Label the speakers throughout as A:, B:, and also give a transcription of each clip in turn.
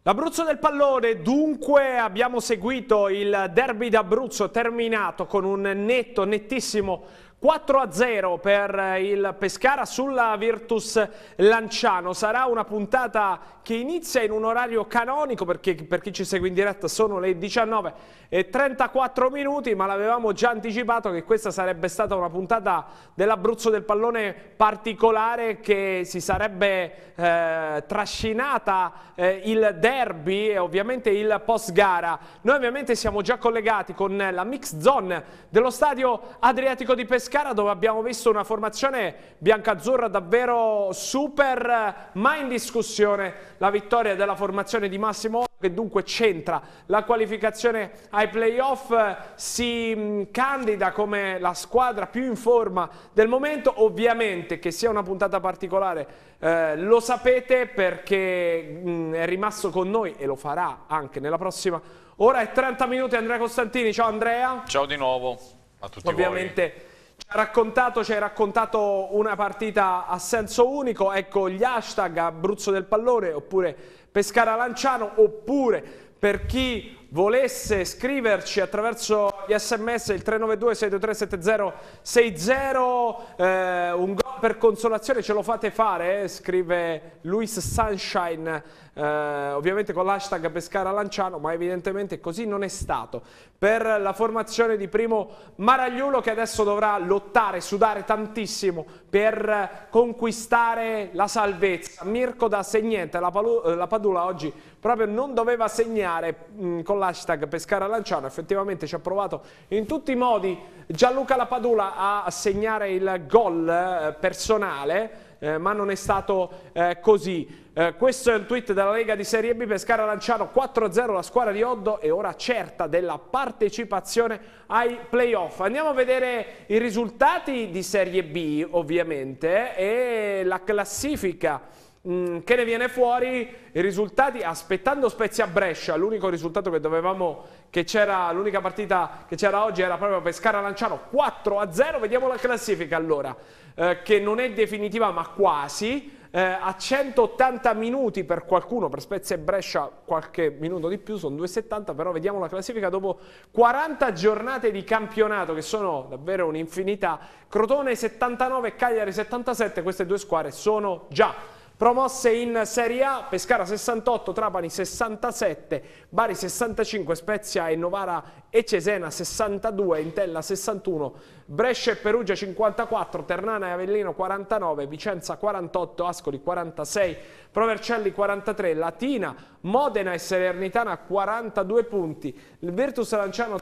A: L'Abruzzo del pallone, dunque abbiamo seguito il derby d'Abruzzo terminato con un nettissimo 4-0 per il Pescara sulla Virtus Lanciano. Sarà una puntata che inizia in un orario canonico perché per chi ci segue in diretta sono le 19:34, ma l'avevamo già anticipato che questa sarebbe stata una puntata dell'Abruzzo del pallone particolare, che si sarebbe trascinata il derby e ovviamente il post gara. Noi ovviamente siamo già collegati con la mix zone dello stadio Adriatico di Pescara, dove abbiamo visto una formazione biancazzurra davvero super, ma in discussione la vittoria della formazione di Massimo, che dunque centra la qualificazione ai playoff, si candida come la squadra più in forma del momento. Ovviamente che sia una puntata particolare lo sapete, perché è rimasto con noi e lo farà anche nella prossima ora e 30 minuti Andrea Costantini. Ciao Andrea.
B: Ciao di nuovo a tutti
A: Ovviamente
B: voi.
A: ci hai raccontato una partita a senso unico. Ecco gli hashtag Abruzzo del pallone oppure Pescara Lanciano, oppure per chi volesse scriverci attraverso gli sms il 392 623 7060, un gol per consolazione ce lo fate fare, scrive Luis Sunshine, ovviamente con l'hashtag Pescara Lanciano, ma evidentemente così non è stato per la formazione di Primo Maragliulo, che adesso dovrà lottare, sudare tantissimo per conquistare la salvezza. Mirko da Segnente, la Padula oggi proprio non doveva segnare con l'hashtag Pescara Lanciano, effettivamente ci ha provato in tutti i modi Gianluca Lapadula a segnare il gol personale, ma non è stato così. Questo è il tweet della Lega di Serie B: Pescara Lanciano 4-0, la squadra di Oddo è ora certa della partecipazione ai playoff. Andiamo a vedere i risultati di Serie B ovviamente e la classifica che ne viene fuori. I risultati, aspettando Spezia Brescia, l'unico risultato che l'unica partita che c'era oggi era proprio Pescara Lanciano 4-0. Vediamo la classifica allora, che non è definitiva ma quasi, a 180 minuti per qualcuno, per Spezia e Brescia qualche minuto di più, sono 2,70, però vediamo la classifica dopo 40 giornate di campionato, che sono davvero un'infinità. Crotone 79, Cagliari 77, queste due squadre sono già promosse in Serie A. Pescara 68, Trapani 67, Bari 65, Spezia e Novara e Cesena 62, Entella 61, Brescia e Perugia 54, Ternana e Avellino 49, Vicenza 48, Ascoli 46, Provercelli 43, Latina, Modena e Salernitana 42 punti, il Virtus Lanciano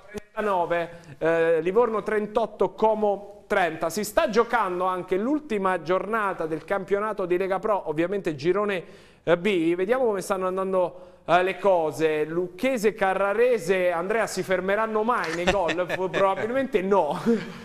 A: 39, Livorno 38, Como 30. Si sta giocando anche l'ultima giornata del campionato di Lega Pro, ovviamente girone B. Vediamo come stanno andando le cose. Lucchese e Carrarese, Andrea, si fermeranno mai nei gol? Probabilmente no.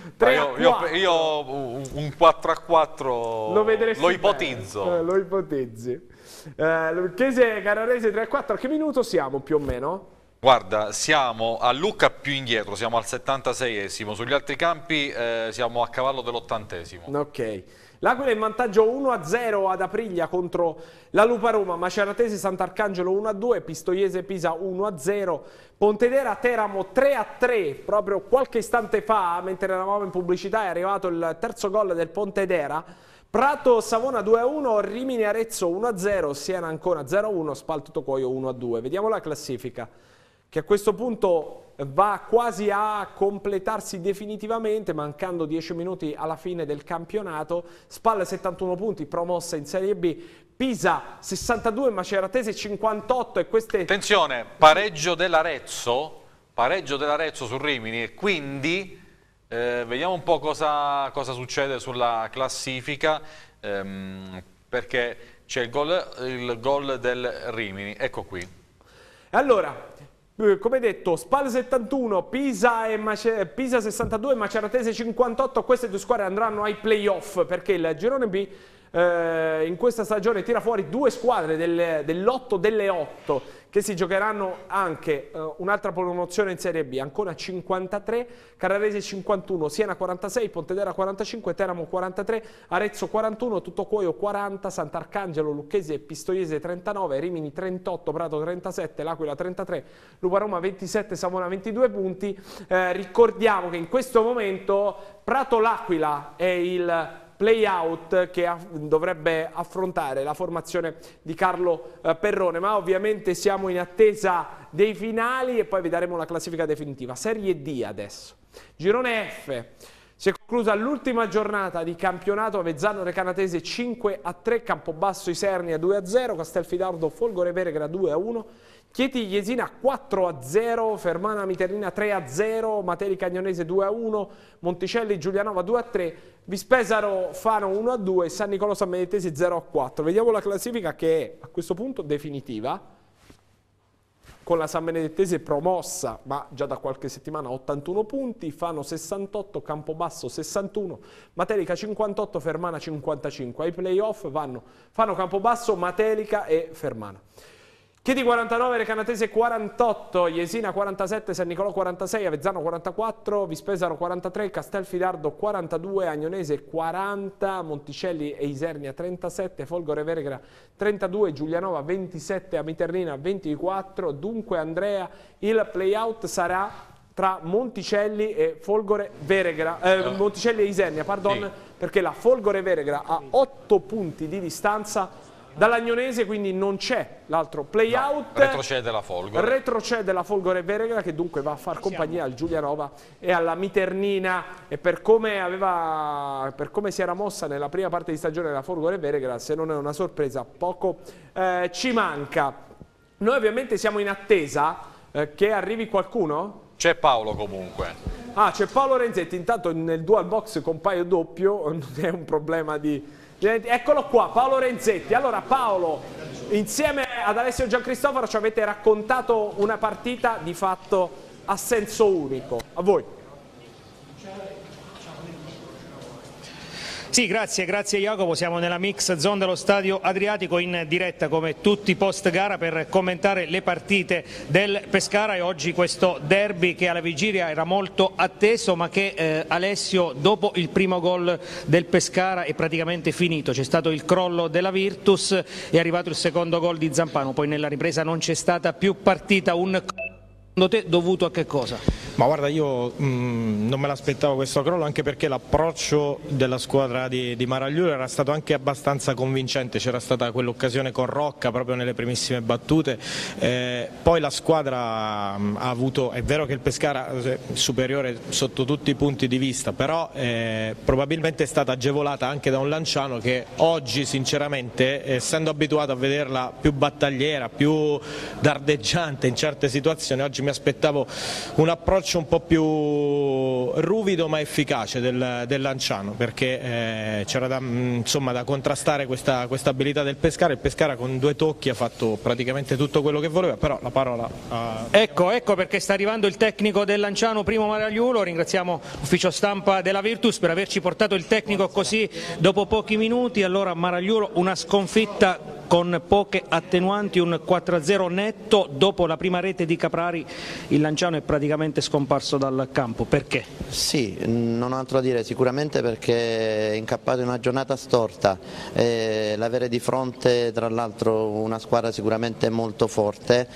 B: Io un 4-4 lo ipotizzo.
A: Lo ipotizzi. Lucchese e Carrarese 3-4, a che minuto siamo più o meno?
B: Guarda, siamo a Lucca più indietro, siamo al 76esimo, sugli altri campi siamo a cavallo dell'80esimo.
A: Ok. L'Aquila in vantaggio 1-0 ad Aprilia contro la Lupa Roma, Maceratesi Sant'Arcangelo 1-2, Pistoiese Pisa 1-0, Pontedera Teramo 3-3, proprio qualche istante fa, mentre eravamo in pubblicità, è arrivato il terzo gol del Pontedera. Prato Savona 2-1, Rimini Arezzo 1-0, Siena Ancona 0-1, Spal Tocoio 1-2. Vediamo la classifica, che a questo punto va quasi a completarsi definitivamente, mancando 10 minuti alla fine del campionato. Spal 71 punti, promossa in Serie B, Pisa 62, Maceratese 58 e queste...
B: Attenzione, pareggio dell'Arezzo su Rimini, e quindi vediamo un po' cosa succede sulla classifica, perché c'è il gol del Rimini, ecco qui.
A: Allora, come detto, Spal 71, Pisa 62, Maceratese 58, queste due squadre andranno ai playoff, perché il girone B in questa stagione tira fuori 2 squadre dell'8 delle 8 che si giocheranno anche un'altra promozione in Serie B. Ancona 53, Carrarese 51, Siena 46, Pontedera 45, Teramo 43, Arezzo 41, Tuttocuoio 40, Sant'Arcangelo, Lucchese e Pistoiese 39, Rimini 38, Prato 37, L'Aquila 33, Lupa-Roma 27, Savona 22 punti. Ricordiamo che in questo momento Prato-L'Aquila è il play-out che dovrebbe affrontare la formazione di Carlo Perrone, ma ovviamente siamo in attesa dei finali e poi vi daremo la classifica definitiva. Serie D adesso. Girone F. Si è conclusa l'ultima giornata di campionato. Avezzano Recanatese 5-3, Campobasso Isernia 2-0, Castelfidardo Folgore Veregra 2-1, Chieti Jesina 4-0, Fermana Miterrina 3-0, Materi Cagnonese 2-1, Monticelli Giulianova 2-3, Vispesaro Fano 1-2, San Nicolò San Benedettesi 0-4. Vediamo la classifica che è a questo punto definitiva, con la San Benedettese promossa, ma già da qualche settimana 81 punti, Fano 68, Campobasso 61, Matelica 58, Fermana 55. Ai playoff vanno Fano, Campobasso, Matelica e Fermana. Chieti 49, Recanatese 48, Jesina 47, San Nicolò 46, Avezzano 44, Vispesaro 43, Castelfidardo 42, Agnonese 40, Monticelli e Isernia 37, Folgore Veregra 32, Giulianova 27, Amiternina 24. Dunque Andrea, il play-out sarà tra Monticelli e Folgore Veregra, Monticelli e Isernia, pardon, sì, perché la Folgore Veregra ha 8 punti di distanza dall'Agnonese, quindi non c'è l'altro play-out.
B: No, retrocede la Folgore.
A: Retrocede la Folgore Veregra, che dunque va a far compagnia al Giulianova e alla Miternina. E per come si era mossa nella prima parte di stagione la Folgore Veregra, se non è una sorpresa, poco ci manca. Noi ovviamente siamo in attesa che arrivi qualcuno?
B: C'è Paolo comunque.
A: Ah, c'è Paolo Renzetti. Intanto nel dual box compaio doppio, non è un problema di... Eccolo qua, Paolo Renzetti. Allora Paolo, insieme ad Alessio Giancristoforo ci avete raccontato una partita di fatto a senso unico. A voi.
C: Sì, grazie Jacopo, siamo nella mix zone dello Stadio Adriatico in diretta come tutti i post gara per commentare le partite del Pescara e oggi questo derby che alla vigilia era molto atteso ma che Alessio, dopo il primo gol del Pescara è praticamente finito, c'è stato il crollo della Virtus, è arrivato il secondo gol di Zampano, poi nella ripresa non c'è stata più partita. Secondo te dovuto a che cosa?
D: Ma guarda, io non me l'aspettavo questo crollo, anche perché l'approccio della squadra di Maragliulo era stato anche abbastanza convincente, c'era stata quell'occasione con Rocca proprio nelle primissime battute, poi la squadra ha avuto, è vero che il Pescara è superiore sotto tutti i punti di vista, però probabilmente è stata agevolata anche da un Lanciano che oggi sinceramente, essendo abituato a vederla più battagliera, più dardeggiante in certe situazioni, oggi mi aspettavo un approccio un po' più ruvido ma efficace del Lanciano, perché c'era da contrastare questa abilità del Pescara. Il Pescara con 2 tocchi ha fatto praticamente tutto quello che voleva, però la parola
C: ecco perché sta arrivando il tecnico del Lanciano, Primo Maragliulo. Ringraziamo l'ufficio stampa della Virtus per averci portato il tecnico così dopo pochi minuti. Allora Maragliulo, una sconfitta con poche attenuanti, un 4-0 netto. Dopo la prima rete di Caprari il Lanciano è praticamente scomparso dal campo. Perché?
E: Sì, non ho altro da dire, sicuramente perché è incappato in una giornata storta, l'avere di fronte tra l'altro una squadra sicuramente molto forte,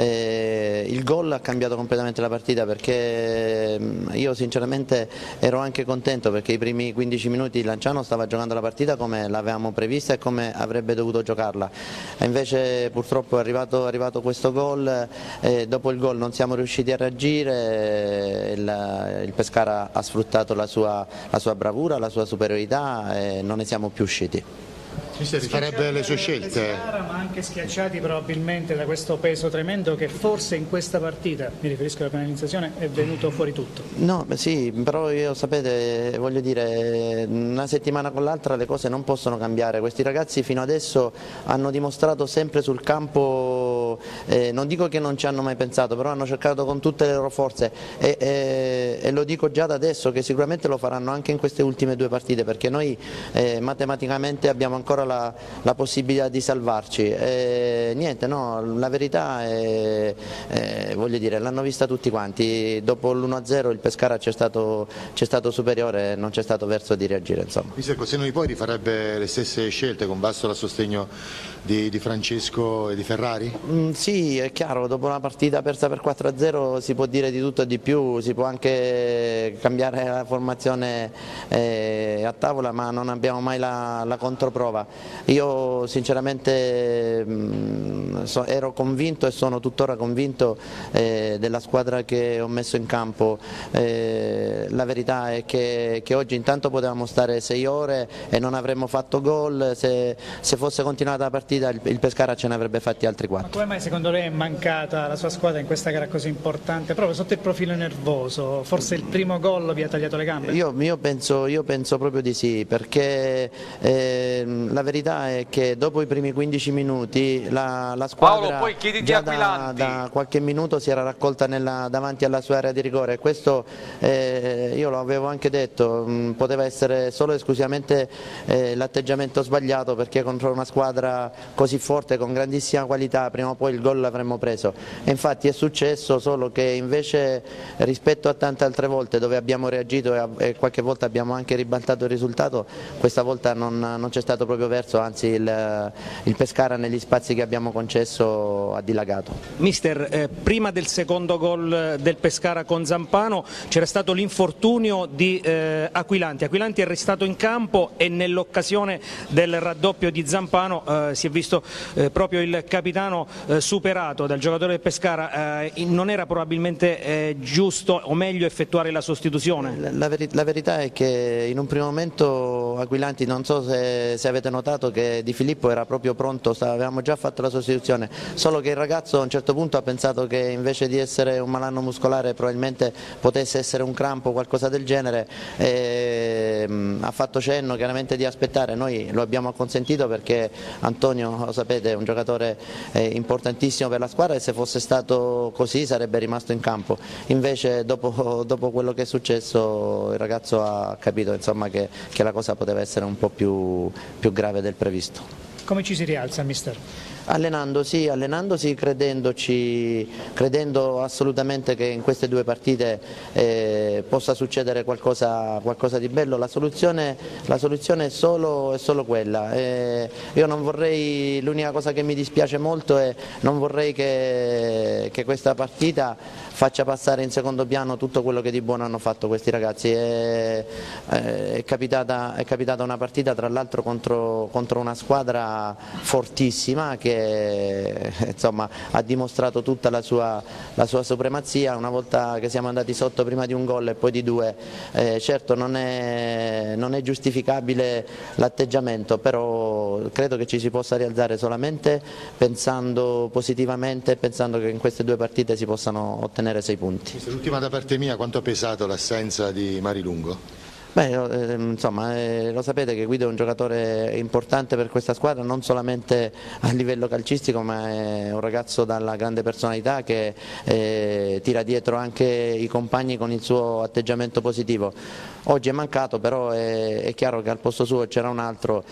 E: il gol ha cambiato completamente la partita, perché io sinceramente ero anche contento perché i primi 15 minuti il Lanciano stava giocando la partita come l'avevamo prevista e come avrebbe dovuto giocarla, e invece purtroppo è arrivato questo gol, dopo il gol non siamo riusciti a reagire, il Pescara ha sfruttato la sua bravura, la sua superiorità e non ne siamo più usciti.
F: Mister, farebbe le sue scelte.
C: Ma anche schiacciati probabilmente da questo peso tremendo che forse in questa partita, mi riferisco alla penalizzazione, è venuto fuori tutto.
E: No, sì, però io sapete, voglio dire, una settimana con l'altra le cose non possono cambiare. Questi ragazzi fino adesso hanno dimostrato sempre sul campo, non dico che non ci hanno mai pensato, però hanno cercato con tutte le loro forze e lo dico già da adesso che sicuramente lo faranno anche in queste ultime due partite, perché noi matematicamente abbiamo ancora la possibilità di salvarci. Niente, no, la verità è, voglio dire, l'hanno vista tutti quanti, dopo l'1-0 il Pescara c'è stato superiore e non c'è stato verso di reagire. Insomma.
F: Mister, se non poi rifarebbe le stesse scelte con Bastola a sostegno di Francesco e di Ferrari?
E: Sì, è chiaro, dopo una partita persa per 4-0 si può dire di tutto e di più, si può anche cambiare la formazione a tavola, ma non abbiamo mai la controprova. Io sinceramente ero convinto e sono tuttora convinto della squadra che ho messo in campo. La verità è che oggi intanto potevamo stare 6 ore e non avremmo fatto gol, se fosse continuata la partita il Pescara ce ne avrebbe fatti altri 4.
C: Ma come mai secondo lei è mancata la sua squadra in questa gara così importante, proprio sotto il profilo nervoso? Forse il primo gol vi ha tagliato le gambe?
E: Io penso proprio di sì, perché la verità è che dopo i primi 15 minuti la squadra
B: Paolo, poi
E: già da qualche minuto si era raccolta davanti alla sua area di rigore. Questo io lo avevo anche detto, poteva essere solo e esclusivamente l'atteggiamento sbagliato, perché contro una squadra così forte, con grandissima qualità, prima o poi il gol l'avremmo preso. E infatti è successo, solo che invece rispetto a tante altre volte dove abbiamo reagito e qualche volta abbiamo anche ribaltato il risultato, questa volta non c'è stato proprio verso, anzi il Pescara negli spazi che abbiamo concesso ha dilagato.
C: Mister, prima del secondo gol del Pescara con Zampano c'era stato l'infortunio di Aquilani è restato in campo e nell'occasione del raddoppio di Zampano si è visto proprio il capitano superato dal giocatore del Pescara. Non era probabilmente giusto o meglio effettuare la sostituzione?
E: La verità è che in un primo momento Aquilani, non so se avete notato che Di Filippo era proprio pronto, avevamo già fatto la sostituzione, solo che il ragazzo a un certo punto ha pensato che invece di essere un malanno muscolare probabilmente potesse essere un crampo o qualcosa del genere, ha fatto cenno chiaramente di aspettare. Noi lo abbiamo consentito perché Antonio, lo sapete, è un giocatore importantissimo per la squadra e se fosse stato così sarebbe rimasto in campo. Invece dopo quello che è successo il ragazzo ha capito, insomma, che la cosa poteva essere un po' più grave del previsto.
C: Come ci si rialza, mister?
E: Allenandosi, credendo assolutamente che in queste due partite possa succedere qualcosa di bello. La soluzione è solo quella. Io non vorrei, l'unica cosa che mi dispiace molto è non vorrei che questa partita faccia passare in secondo piano tutto quello che di buono hanno fatto questi ragazzi. È capitata una partita tra l'altro contro una squadra fortissima che insomma ha dimostrato tutta la sua supremazia. Una volta che siamo andati sotto prima di un gol e poi di due, certo non è giustificabile l'atteggiamento, però credo che ci si possa rialzare solamente pensando positivamente, pensando che in queste due partite si possano ottenere 6 punti.
F: L'ultima da parte mia, quanto ha pesato l'assenza di Marilungo?
E: Beh, insomma, lo sapete che Guido è un giocatore importante per questa squadra, non solamente a livello calcistico, ma è un ragazzo dalla grande personalità che tira dietro anche i compagni con il suo atteggiamento positivo. Oggi è mancato, però è chiaro che al posto suo c'era un altro,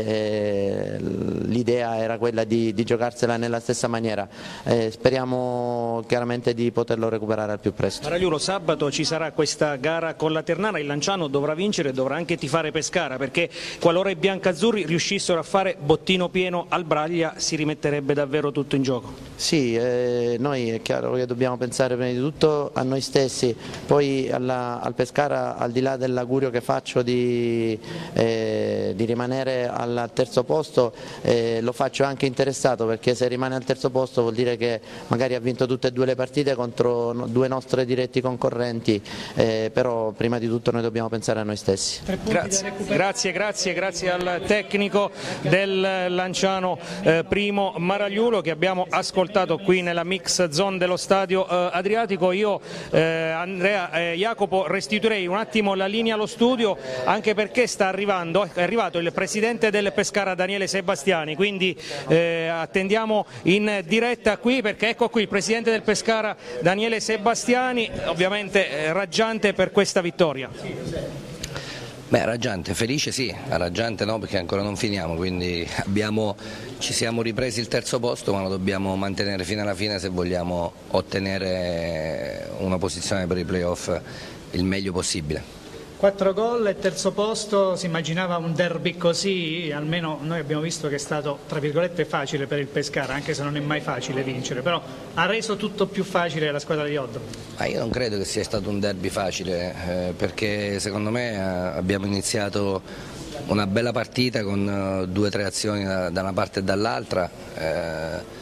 E: l'idea era quella di giocarsela nella stessa maniera. Speriamo chiaramente di poterlo recuperare al più presto.
C: Maragliulo, sabato ci sarà questa gara con la Ternana, il Lanciano dovrà vincere e dovrà anche tifare Pescara, perché qualora i biancazzurri riuscissero a fare bottino pieno al Braglia si rimetterebbe davvero tutto in gioco.
E: Sì, noi è chiaro che dobbiamo pensare prima di tutto a noi stessi, poi al Pescara, al di là dell'augurio che faccio di rimanere al terzo posto, lo faccio anche interessato, perché se rimane al terzo posto vuol dire che magari ha vinto tutte e due le partite contro due nostri diretti concorrenti, però prima di tutto noi dobbiamo pensare a noi stessi.
C: Grazie al tecnico del Lanciano Primo Maragliulo che abbiamo ascoltato qui nella mix zone dello stadio Adriatico. Io Andrea Jacopo restituirei un attimo la linea allo studio, anche perché è arrivato il presidente del Pescara Daniele Sebastiani, quindi attendiamo in diretta qui, perché ecco qui il presidente del Pescara Daniele Sebastiani, ovviamente raggiante per questa vittoria.
G: Beh, raggiante, felice sì, raggiante no, perché ancora non finiamo, quindi ci siamo ripresi il terzo posto, ma lo dobbiamo mantenere fino alla fine se vogliamo ottenere una posizione per i playoff il meglio possibile.
H: 4 gol e terzo posto, si immaginava un derby così? Almeno noi abbiamo visto che è stato tra virgolette facile per il Pescara, anche se non è mai facile vincere, però ha reso tutto più facile la squadra di Oddo.
G: Ma io non credo che sia stato un derby facile, perché secondo me abbiamo iniziato una bella partita con 2 o 3 azioni da una parte e dall'altra.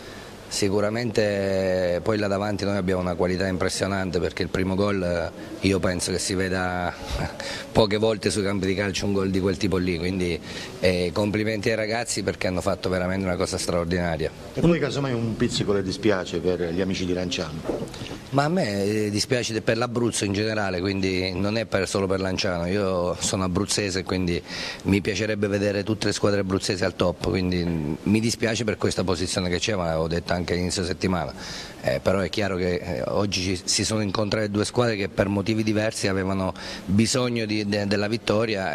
G: Sicuramente poi là davanti noi abbiamo una qualità impressionante, perché il primo gol io penso che si veda poche volte sui campi di calcio un gol di quel tipo lì, quindi complimenti ai ragazzi perché hanno fatto veramente una cosa straordinaria.
F: E poi casomai un pizzico le dispiace per gli amici di Lanciano?
G: Ma a me dispiace per l'Abruzzo in generale, quindi non è solo per Lanciano, io sono abruzzese, quindi mi piacerebbe vedere tutte le squadre abruzzesi al top, quindi mi dispiace per questa posizione che c'è, ma l'avevo detto anche all'inizio settimana, però è chiaro che oggi si sono incontrate 2 squadre che per motivi diversi avevano bisogno della vittoria,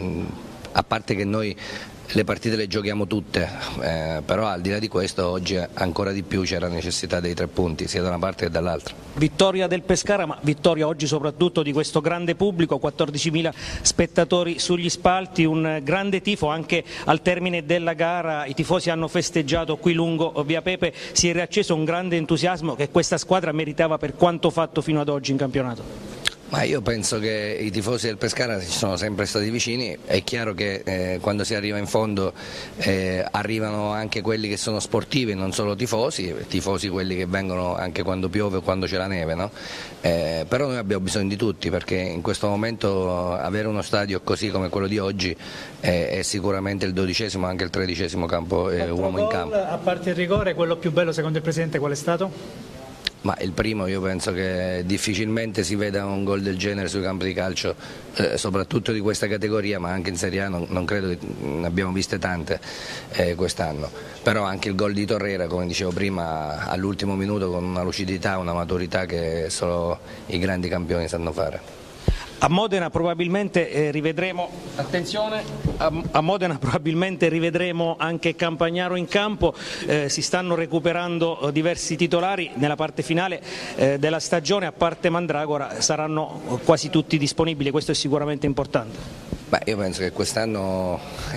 G: a parte che noi le partite le giochiamo tutte, però al di là di questo oggi ancora di più c'era necessità dei 3 punti sia da una parte che dall'altra.
C: Vittoria del Pescara, ma vittoria oggi soprattutto di questo grande pubblico, 14.000 spettatori sugli spalti, un grande tifo anche al termine della gara, i tifosi hanno festeggiato qui lungo Via Pepe, si è riacceso un grande entusiasmo che questa squadra meritava per quanto fatto fino ad oggi in campionato.
G: Ma io penso che i tifosi del Pescara ci sono sempre stati vicini, è chiaro che quando si arriva in fondo arrivano anche quelli che sono sportivi, non solo tifosi quelli che vengono anche quando piove o quando c'è la neve, no? Però noi abbiamo bisogno di tutti, perché in questo momento avere uno stadio così come quello di oggi è sicuramente il 12° anche il 13° campo uomo in campo.
H: A parte il rigore, quello più bello secondo il Presidente qual è stato?
G: Ma il primo, io penso che difficilmente si veda un gol del genere sui campi di calcio, soprattutto di questa categoria, ma anche in Serie A non credo che ne abbiamo viste tante quest'anno. Però anche il gol di Torreira, come dicevo prima, all'ultimo minuto con una lucidità, una maturità che solo i grandi campioni sanno fare.
C: A Modena probabilmente rivedremo, attenzione, a Modena probabilmente rivedremo anche Campagnaro in campo, si stanno recuperando diversi titolari nella parte finale della stagione, a parte Mandragora saranno quasi tutti disponibili, questo è sicuramente importante.
G: Beh, io penso che quest'anno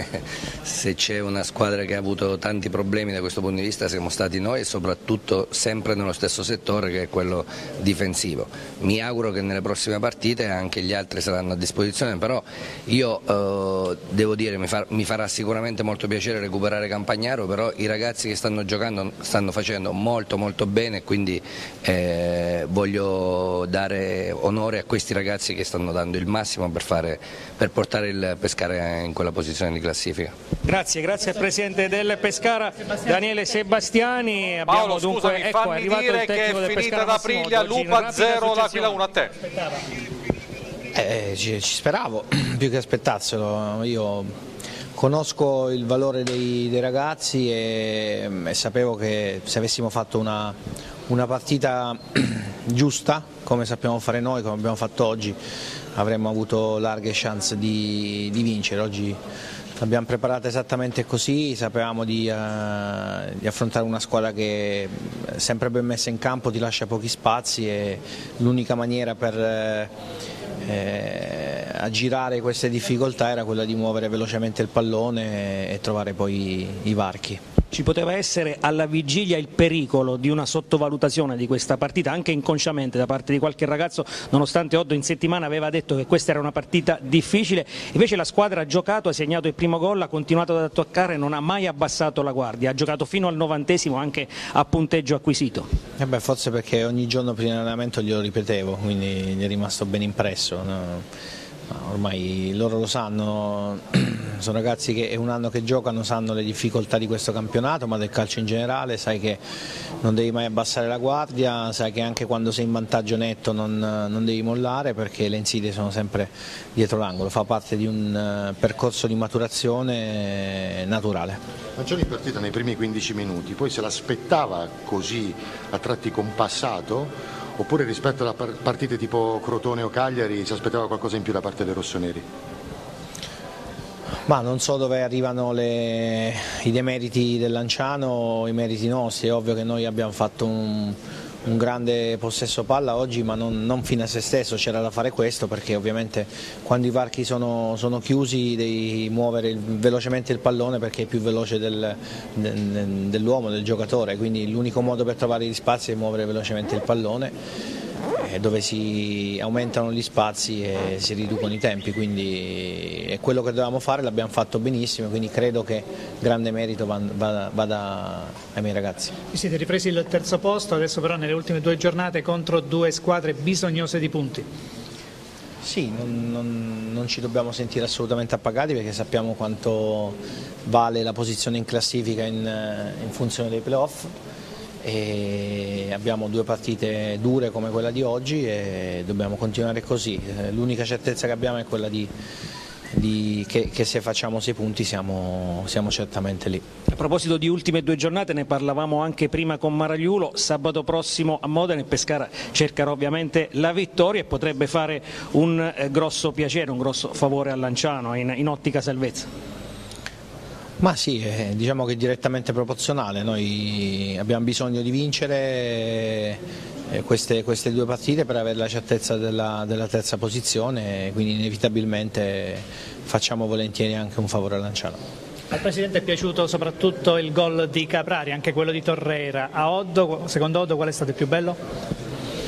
G: se c'è una squadra che ha avuto tanti problemi da questo punto di vista siamo stati noi, e soprattutto sempre nello stesso settore che è quello difensivo. Mi auguro che nelle prossime partite anche gli altri saranno a disposizione, però io devo dire mi farà sicuramente molto piacere recuperare Campagnaro, però i ragazzi che stanno giocando stanno facendo molto bene, quindi voglio dare onore a questi ragazzi che stanno dando il massimo per portare il Pescara in quella posizione di classifica.
C: Grazie al Presidente del Pescara Daniele Sebastiani.
B: Paolo, scusami, fammi dire che è finita da Aprilia, Lupa 0, L'Aquila 1, a te.
D: Ci speravo, più che aspettarselo. Io conosco il valore dei ragazzi e sapevo che se avessimo fatto una partita giusta, come sappiamo fare noi, come abbiamo fatto oggi, avremmo avuto larghe chance di vincere. Oggi l'abbiamo preparata esattamente così, sapevamo di affrontare una squadra che sempre ben messa in campo ti lascia pochi spazi, e l'unica maniera per aggirare queste difficoltà era quella di muovere velocemente il pallone e trovare poi i varchi.
C: Ci poteva essere alla vigilia il pericolo di una sottovalutazione di questa partita, anche inconsciamente da parte di qualche ragazzo, nonostante Oddo in settimana aveva detto che questa era una partita difficile, invece la squadra ha giocato, ha segnato il primo gol, ha continuato ad attaccare, non ha mai abbassato la guardia, ha giocato fino al 90° anche a punteggio acquisito.
D: Forse perché ogni giorno prima dell'allenamento glielo ripetevo, quindi gli è rimasto ben impresso. No? ormai loro lo sanno, sono ragazzi che è un anno che giocano, sanno le difficoltà di questo campionato, ma del calcio in generale, sai che non devi mai abbassare la guardia, sai che anche quando sei in vantaggio netto non devi mollare, perché le insidie sono sempre dietro l'angolo, fa parte di un percorso di maturazione naturale.
F: Mancioni in partita nei primi 15 minuti, poi se l'aspettava così a tratti compassato, oppure rispetto a partite tipo Crotone o Cagliari si aspettava qualcosa in più da parte dei rossoneri?
D: Ma non so dove arrivano i demeriti del Lanciano, i meriti nostri. È ovvio che noi abbiamo fatto un grande possesso palla oggi, ma non fine a se stesso, c'era da fare questo, perché ovviamente quando i varchi sono chiusi devi muovere velocemente il pallone, perché è più veloce dell'uomo, del giocatore, quindi l'unico modo per trovare gli spazi è muovere velocemente il pallone, dove si aumentano gli spazi e si riducono i tempi, quindi è quello che dovevamo fare, l'abbiamo fatto benissimo, quindi credo che grande merito vada ai miei ragazzi.
H: Vi siete ripresi il terzo posto, adesso però nelle ultime 2 giornate contro 2 squadre bisognose di punti.
D: Sì, non ci dobbiamo sentire assolutamente appagati, perché sappiamo quanto vale la posizione in classifica in funzione dei playoff. E abbiamo 2 partite dure come quella di oggi e dobbiamo continuare così. L'unica certezza che abbiamo è quella che se facciamo 6 punti siamo certamente lì.
C: A proposito di ultime 2 giornate, ne parlavamo anche prima con Maragliulo, sabato prossimo a Modena il Pescara cercherà ovviamente la vittoria e potrebbe fare un grosso piacere, un grosso favore al Lanciano in ottica salvezza.
D: Ma sì, diciamo che è direttamente proporzionale, noi abbiamo bisogno di vincere queste 2 partite per avere la certezza della terza posizione, quindi inevitabilmente facciamo volentieri anche un favore al Lanciano.
H: Al Presidente è piaciuto soprattutto il gol di Caprari, anche quello di Torreira. A Oddo, secondo Oddo, qual è stato il più bello?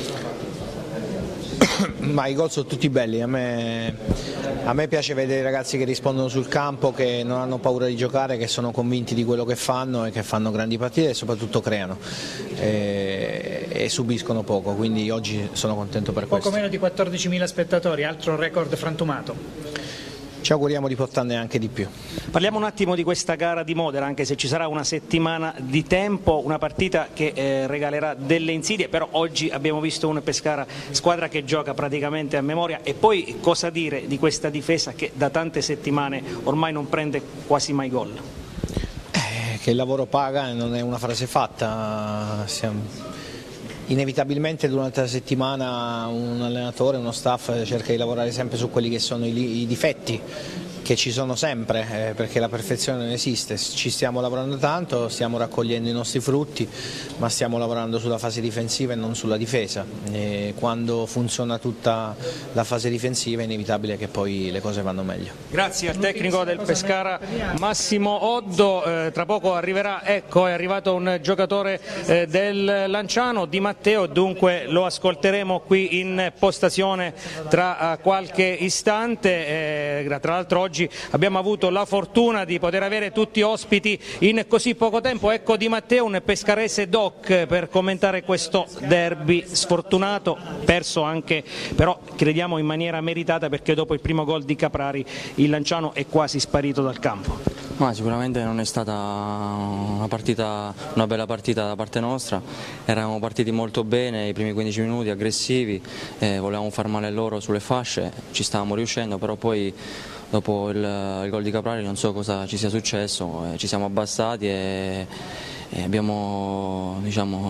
D: Ma i gol sono tutti belli, a me piace vedere i ragazzi che rispondono sul campo, che non hanno paura di giocare, che sono convinti di quello che fanno e che fanno grandi partite e soprattutto creano e subiscono poco, quindi oggi sono contento per questo.
H: Poco meno di 14.000 spettatori, altro record frantumato.
D: Ci auguriamo di portarne anche di più.
C: Parliamo un attimo di questa gara di Modena, anche se ci sarà una settimana di tempo, una partita che regalerà delle insidie, però oggi abbiamo visto un Pescara, squadra che gioca praticamente a memoria, e poi cosa dire di questa difesa che da tante settimane ormai non prende quasi mai gol?
D: Che il lavoro paga non è una frase fatta. Inevitabilmente durante la settimana un allenatore, uno staff cerca di lavorare sempre su quelli che sono i difetti che ci sono sempre, perché la perfezione non esiste. Ci stiamo lavorando tanto, stiamo raccogliendo i nostri frutti, ma stiamo lavorando sulla fase difensiva e non sulla difesa. E quando funziona tutta la fase difensiva è inevitabile che poi le cose vanno meglio.
C: Grazie al tecnico del Pescara Massimo Oddo. Tra poco arriverà, ecco, è arrivato un giocatore del Lanciano, Di Matteo, dunque lo ascolteremo qui in postazione tra qualche istante. Tra l'altro oggi abbiamo avuto la fortuna di poter avere tutti ospiti in così poco tempo. Ecco Di Matteo, un pescarese doc, per commentare questo derby sfortunato, perso anche però crediamo in maniera meritata, perché dopo il primo gol di Caprari il Lanciano è quasi sparito dal campo.
I: Ma sicuramente non è stata una bella partita da parte nostra, eravamo partiti molto bene i primi 15 minuti, aggressivi, volevamo far male loro sulle fasce, ci stavamo riuscendo, però poi dopo il gol di Caprari non so cosa ci sia successo, ci siamo abbassati e abbiamo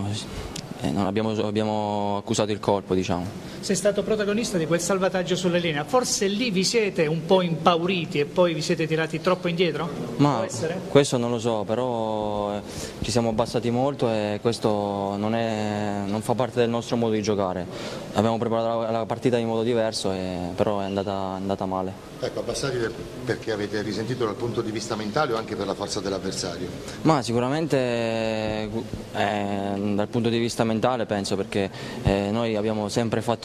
I: accusato il colpo, diciamo.
H: Sei stato protagonista di quel salvataggio sulle linee, forse lì vi siete un po' impauriti e poi vi siete tirati troppo indietro?
I: Ma questo non lo so, però ci siamo abbassati molto e questo non fa parte del nostro modo di giocare. Abbiamo preparato la partita in modo diverso, però è andata male.
F: Ecco, abbassati perché avete risentito dal punto di vista mentale o anche per la forza dell'avversario?
I: Ma sicuramente dal punto di vista mentale penso, perché noi abbiamo sempre fatto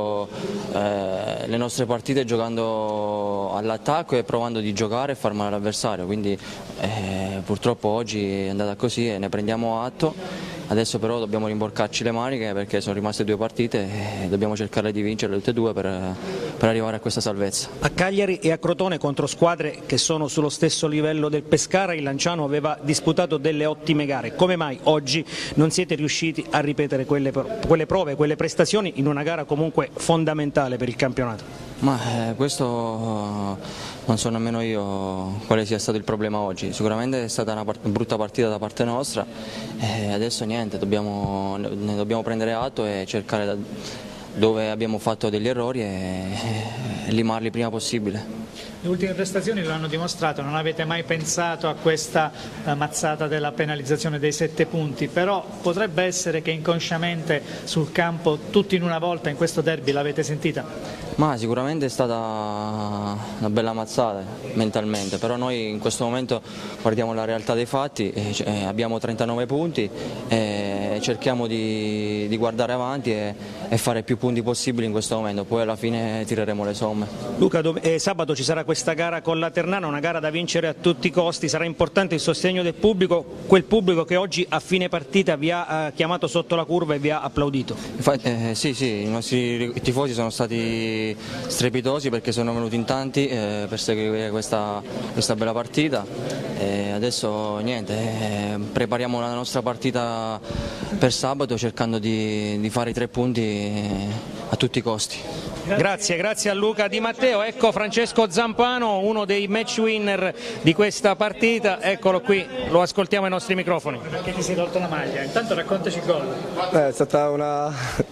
I: le nostre partite giocando all'attacco e provando di giocare e far male all'avversario, quindi purtroppo oggi è andata così e ne prendiamo atto. Adesso però dobbiamo rimborcarci le maniche, perché sono rimaste 2 partite e dobbiamo cercare di vincerle tutte e 2 per per arrivare a questa salvezza.
C: A Cagliari e a Crotone, contro squadre che sono sullo stesso livello del Pescara, il Lanciano aveva disputato delle ottime gare. Come mai oggi non siete riusciti a ripetere quelle prove, quelle prestazioni in una gara comunque fondamentale per il campionato?
I: Ma questo non so nemmeno io quale sia stato il problema oggi. Sicuramente è stata una brutta partita da parte nostra e adesso niente, ne dobbiamo prendere atto e cercare dove abbiamo fatto degli errori e limarli il prima possibile.
H: Le ultime prestazioni lo hanno dimostrato, non avete mai pensato a questa mazzata della penalizzazione dei 7 punti, però potrebbe essere che inconsciamente sul campo tutti in una volta in questo derby l'avete sentita?
I: Ma sicuramente è stata una bella mazzata mentalmente, però noi in questo momento guardiamo la realtà dei fatti, abbiamo 39 punti e cerchiamo di guardare avanti e fare più punti possibili in questo momento, poi alla fine tireremo le somme.
C: Luca, sabato ci sarà questa gara con la Ternana, una gara da vincere a tutti i costi, sarà importante il sostegno del pubblico, quel pubblico che oggi a fine partita vi ha chiamato sotto la curva e vi ha applaudito.
I: Sì, i nostri tifosi sono stati strepitosi perché sono venuti in tanti per seguire questa bella partita e adesso niente, prepariamo la nostra partita per sabato cercando di fare i 3 punti a tutti i costi.
C: Grazie a Luca Di Matteo. Ecco Francesco Zampano, uno dei match winner di questa partita, eccolo qui, lo ascoltiamo ai nostri microfoni.
H: Perché ti sei tolto la maglia? Intanto raccontaci il gol.
J: È stata una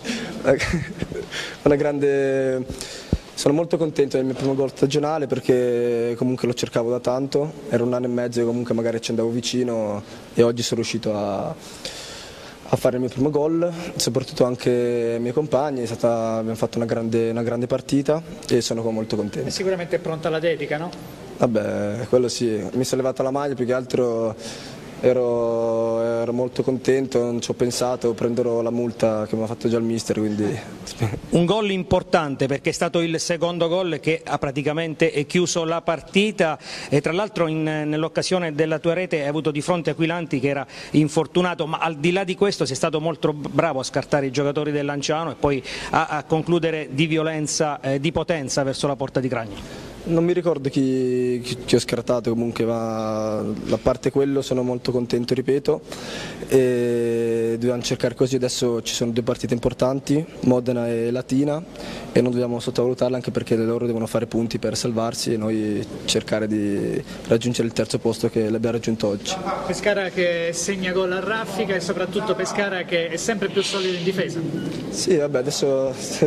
J: grande... Sono molto contento del mio primo gol stagionale perché comunque lo cercavo da tanto, era un anno e mezzo che comunque magari ci andavo vicino e oggi sono riuscito a fare il mio primo gol, soprattutto anche ai miei compagni, abbiamo fatto una grande partita e sono molto contento.
H: E sicuramente è pronta la dedica, no?
J: Vabbè, quello sì, mi sono levata la maglia, più che altro ero molto contento, non ci ho pensato, prenderò la multa che mi ha fatto già il mister, quindi...
C: Un gol importante perché è stato il secondo gol che ha praticamente chiuso la partita e tra l'altro nell'occasione della tua rete hai avuto di fronte Aquilanti che era infortunato, ma al di là di questo sei stato molto bravo a scartare i giocatori del Lanciano e poi a concludere di violenza, di potenza verso la porta di Cragni.
J: Non mi ricordo chi ho scartato, comunque, ma a parte quello sono molto contento, ripeto, e dobbiamo cercare così. Adesso ci sono 2 partite importanti, Modena e Latina, e non dobbiamo sottovalutarle anche perché loro devono fare punti per salvarsi e noi cercare di raggiungere il 3° posto che l'abbiamo raggiunto oggi.
H: Pescara che segna gol a raffica e soprattutto Pescara che è sempre più solido in difesa.
J: Sì, vabbè, adesso si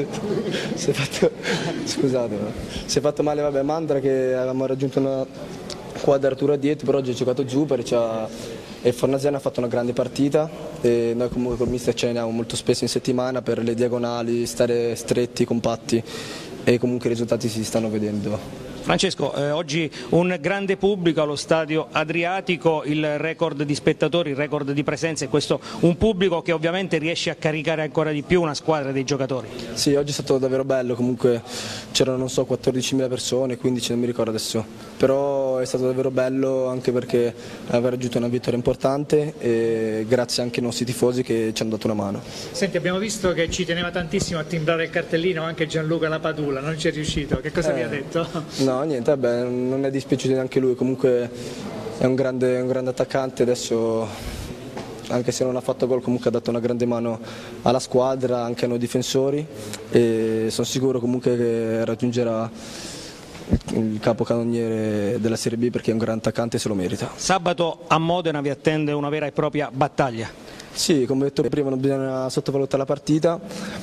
J: è fatto male, vabbè, Mandra che avevamo raggiunto una quadratura dietro, però oggi ha giocato giù e Fornazione ha fatto una grande partita e noi comunque con il mister ci andiamo molto spesso in settimana per le diagonali, stare stretti, compatti e comunque i risultati si stanno vedendo.
C: Francesco, oggi un grande pubblico allo stadio Adriatico, il record di spettatori, il record di presenze e questo un pubblico che ovviamente riesce a caricare ancora di più una squadra dei giocatori.
J: Sì, oggi è stato davvero bello, comunque c'erano non so 14.000 persone, 15 non mi ricordo adesso, però è stato davvero bello anche perché aveva raggiunto una vittoria importante e grazie anche ai nostri tifosi che ci hanno dato una mano.
H: Senti, abbiamo visto che ci teneva tantissimo a timbrare il cartellino anche Gianluca Lapadula, non ci è riuscito, che cosa vi ha detto?
J: No, niente, vabbè, non è dispiaciuto neanche lui, comunque è un grande attaccante, adesso anche se non ha fatto gol comunque ha dato una grande mano alla squadra, anche a noi difensori e sono sicuro comunque che raggiungerà il capocannoniere della Serie B perché è un gran attaccante e se lo merita.
C: Sabato a Modena vi attende una vera e propria battaglia.
J: Sì, come detto prima non bisogna sottovalutare la partita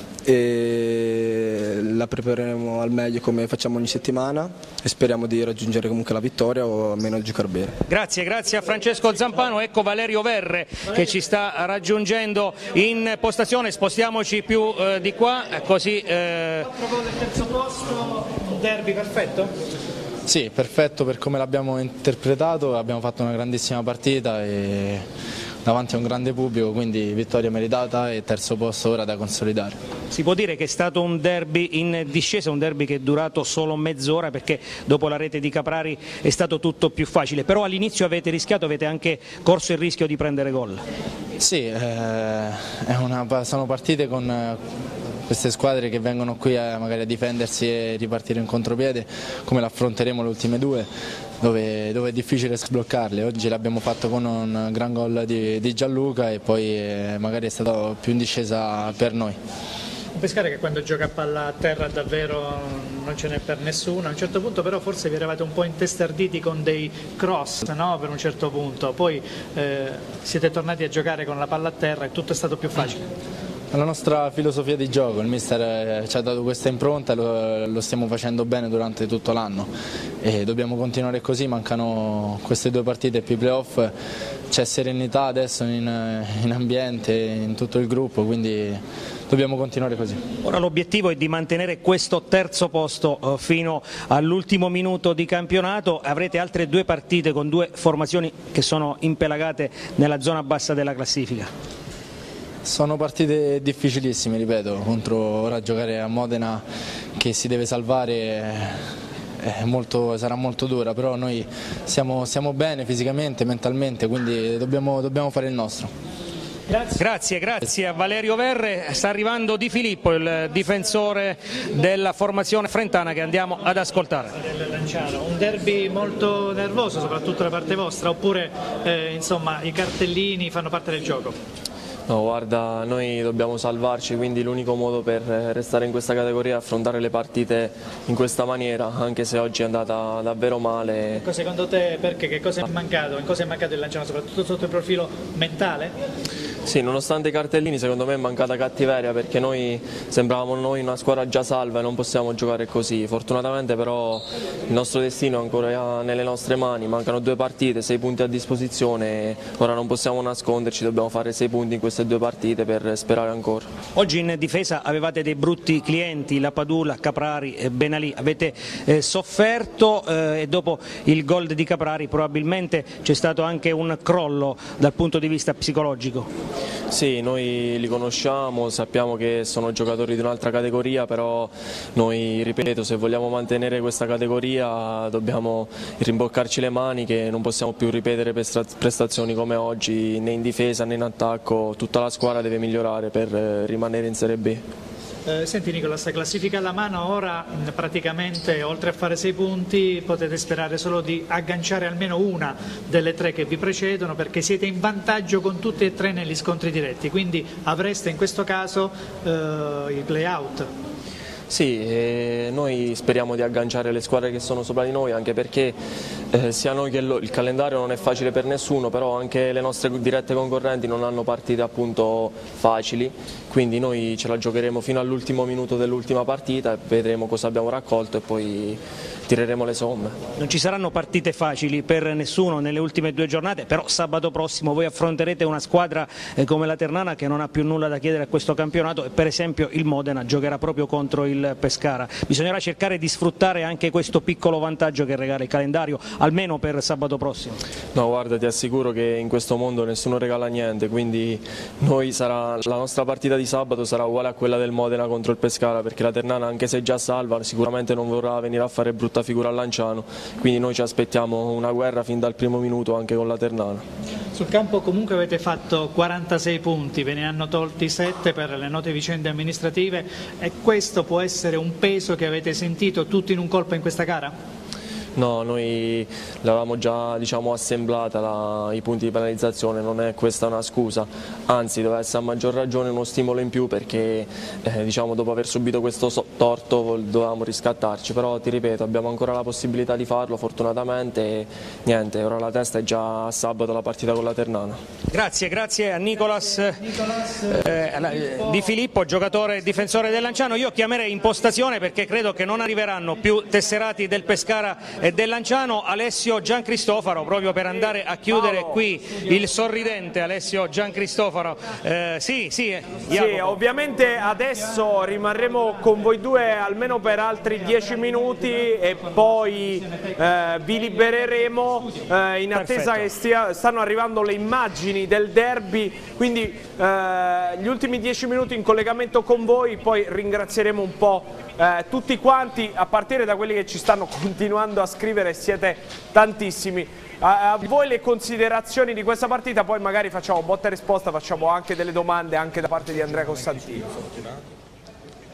J: e la prepareremo al meglio come facciamo ogni settimana e speriamo di raggiungere comunque la vittoria o almeno di giocare bene.
C: Grazie a Francesco Zampano, ecco Valerio Verre che ci sta raggiungendo in postazione, spostiamoci più di qua così.
H: Proprio del 3° posto, un derby perfetto?
K: Sì, perfetto per come l'abbiamo interpretato, abbiamo fatto una grandissima partita e davanti a un grande pubblico, quindi vittoria meritata e 3° posto ora da consolidare.
C: Si può dire che è stato un derby in discesa, un derby che è durato solo mezz'ora perché dopo la rete di Caprari è stato tutto più facile, però all'inizio avete rischiato, avete anche corso il rischio di prendere gol.
K: Sì, sono partite con queste squadre che vengono qui magari a difendersi e ripartire in contropiede, come l'affronteremo le ultime due, dove è difficile sbloccarle. Oggi l'abbiamo fatto con un gran gol di Gianluca e poi magari è stato più in discesa per noi.
H: Un Pescara che quando gioca a palla a terra davvero non ce n'è per nessuno, a un certo punto però forse vi eravate un po' intestarditi con dei cross, no? Per un certo punto, poi siete tornati a giocare con la palla a terra e tutto è stato più facile.
K: La nostra filosofia di gioco, il mister ci ha dato questa impronta e lo stiamo facendo bene durante tutto l'anno e dobbiamo continuare così, mancano queste due partite più playoff, c'è serenità adesso in ambiente, in tutto il gruppo, quindi dobbiamo continuare così.
C: Ora l'obiettivo è di mantenere questo terzo posto fino all'ultimo minuto di campionato, avrete altre due partite con due formazioni che sono impelagate nella zona bassa della classifica.
K: Sono partite difficilissime, ripeto, ora giocare a Modena che si deve salvare sarà molto dura, però noi siamo bene fisicamente, mentalmente, quindi dobbiamo fare il nostro.
C: Grazie a Valerio Verre. Sta arrivando Di Filippo, il difensore della formazione frentana, che andiamo ad ascoltare.
H: Un derby molto nervoso, soprattutto da parte vostra, oppure insomma i cartellini fanno parte del gioco?
L: No, guarda, noi dobbiamo salvarci, quindi l'unico modo per restare in questa categoria è affrontare le partite in questa maniera, anche se oggi è andata davvero male.
H: Secondo te perché? Che cosa è mancato? In cosa è mancato il Lanciano, soprattutto sotto il profilo mentale?
L: Sì, nonostante i cartellini secondo me è mancata cattiveria, perché sembravamo noi una squadra già salva e non possiamo giocare così. Fortunatamente però il nostro destino è ancora nelle nostre mani, mancano 2 partite, 6 punti a disposizione e ora non possiamo nasconderci, dobbiamo fare 6 punti in queste 2 partite per sperare ancora.
C: Oggi in difesa avevate dei brutti clienti, la Padula, Caprari e Benalì, avete sofferto e dopo il gol di Caprari probabilmente c'è stato anche un crollo dal punto di vista psicologico.
L: Sì, noi li conosciamo, sappiamo che sono giocatori di un'altra categoria, però noi, ripeto, se vogliamo mantenere questa categoria dobbiamo rimboccarci le maniche, non possiamo più ripetere prestazioni come oggi né in difesa né in attacco, tutta la squadra deve migliorare per rimanere in Serie B.
H: Senti Nicola, sta classifica alla mano, ora praticamente oltre a fare 6 punti potete sperare solo di agganciare almeno una delle 3 che vi precedono, perché siete in vantaggio con tutti e 3 negli scontri diretti, quindi avreste in questo caso i play-out.
L: Sì, noi speriamo di agganciare le squadre che sono sopra di noi, anche perché sia noi che il calendario non è facile per nessuno, però anche le nostre dirette concorrenti non hanno partite appunto facili, quindi noi ce la giocheremo fino all'ultimo minuto dell'ultima partita e vedremo cosa abbiamo raccolto e poi tireremo le somme.
C: Non ci saranno partite facili per nessuno nelle ultime 2 giornate, però sabato prossimo voi affronterete una squadra come la Ternana che non ha più nulla da chiedere a questo campionato e per esempio il Modena giocherà proprio contro il Pescara. Bisognerà cercare di sfruttare anche questo piccolo vantaggio che regala il calendario, almeno per sabato prossimo.
L: No, guarda, ti assicuro che in questo mondo nessuno regala niente, quindi la nostra partita di sabato sarà uguale a quella del Modena contro il Pescara, perché la Ternana, anche se già salva, sicuramente non vorrà venire a fare brutta figura a Lanciano, quindi noi ci aspettiamo una guerra fin dal primo minuto anche con la Ternana.
H: Sul campo comunque avete fatto 46 punti, ve ne hanno tolti 7 per le note vicende amministrative e questo può essere un peso che avete sentito tutti in un colpo in questa gara?
L: No, noi l'avevamo già assemblata i punti di penalizzazione, non è questa una scusa, anzi deve essere a maggior ragione uno stimolo in più, perché dopo aver subito questo torto dovevamo riscattarci, però ti ripeto abbiamo ancora la possibilità di farlo fortunatamente e niente, ora la testa è già a sabato la partita con la Ternana.
C: Grazie a Nicolas Di Filippo, giocatore e difensore del Lanciano. Io chiamerei in postazione, perché credo che non arriveranno più tesserati del Pescara e del Lanciano, Alessio Giancristofaro, proprio per andare a chiudere qui il sorridente Alessio Giancristofaro. Sì,
A: ovviamente adesso rimarremo con voi due almeno per altri 10 minuti e poi vi libereremo in attesa che stanno arrivando le immagini del derby, quindi gli ultimi 10 minuti in collegamento con voi, poi ringrazieremo un po' tutti quanti, a partire da quelli che ci stanno continuando a scrivere, siete tantissimi. A voi le considerazioni di questa partita, poi magari facciamo botta e risposta, facciamo anche delle domande anche da parte di Andrea Costantino.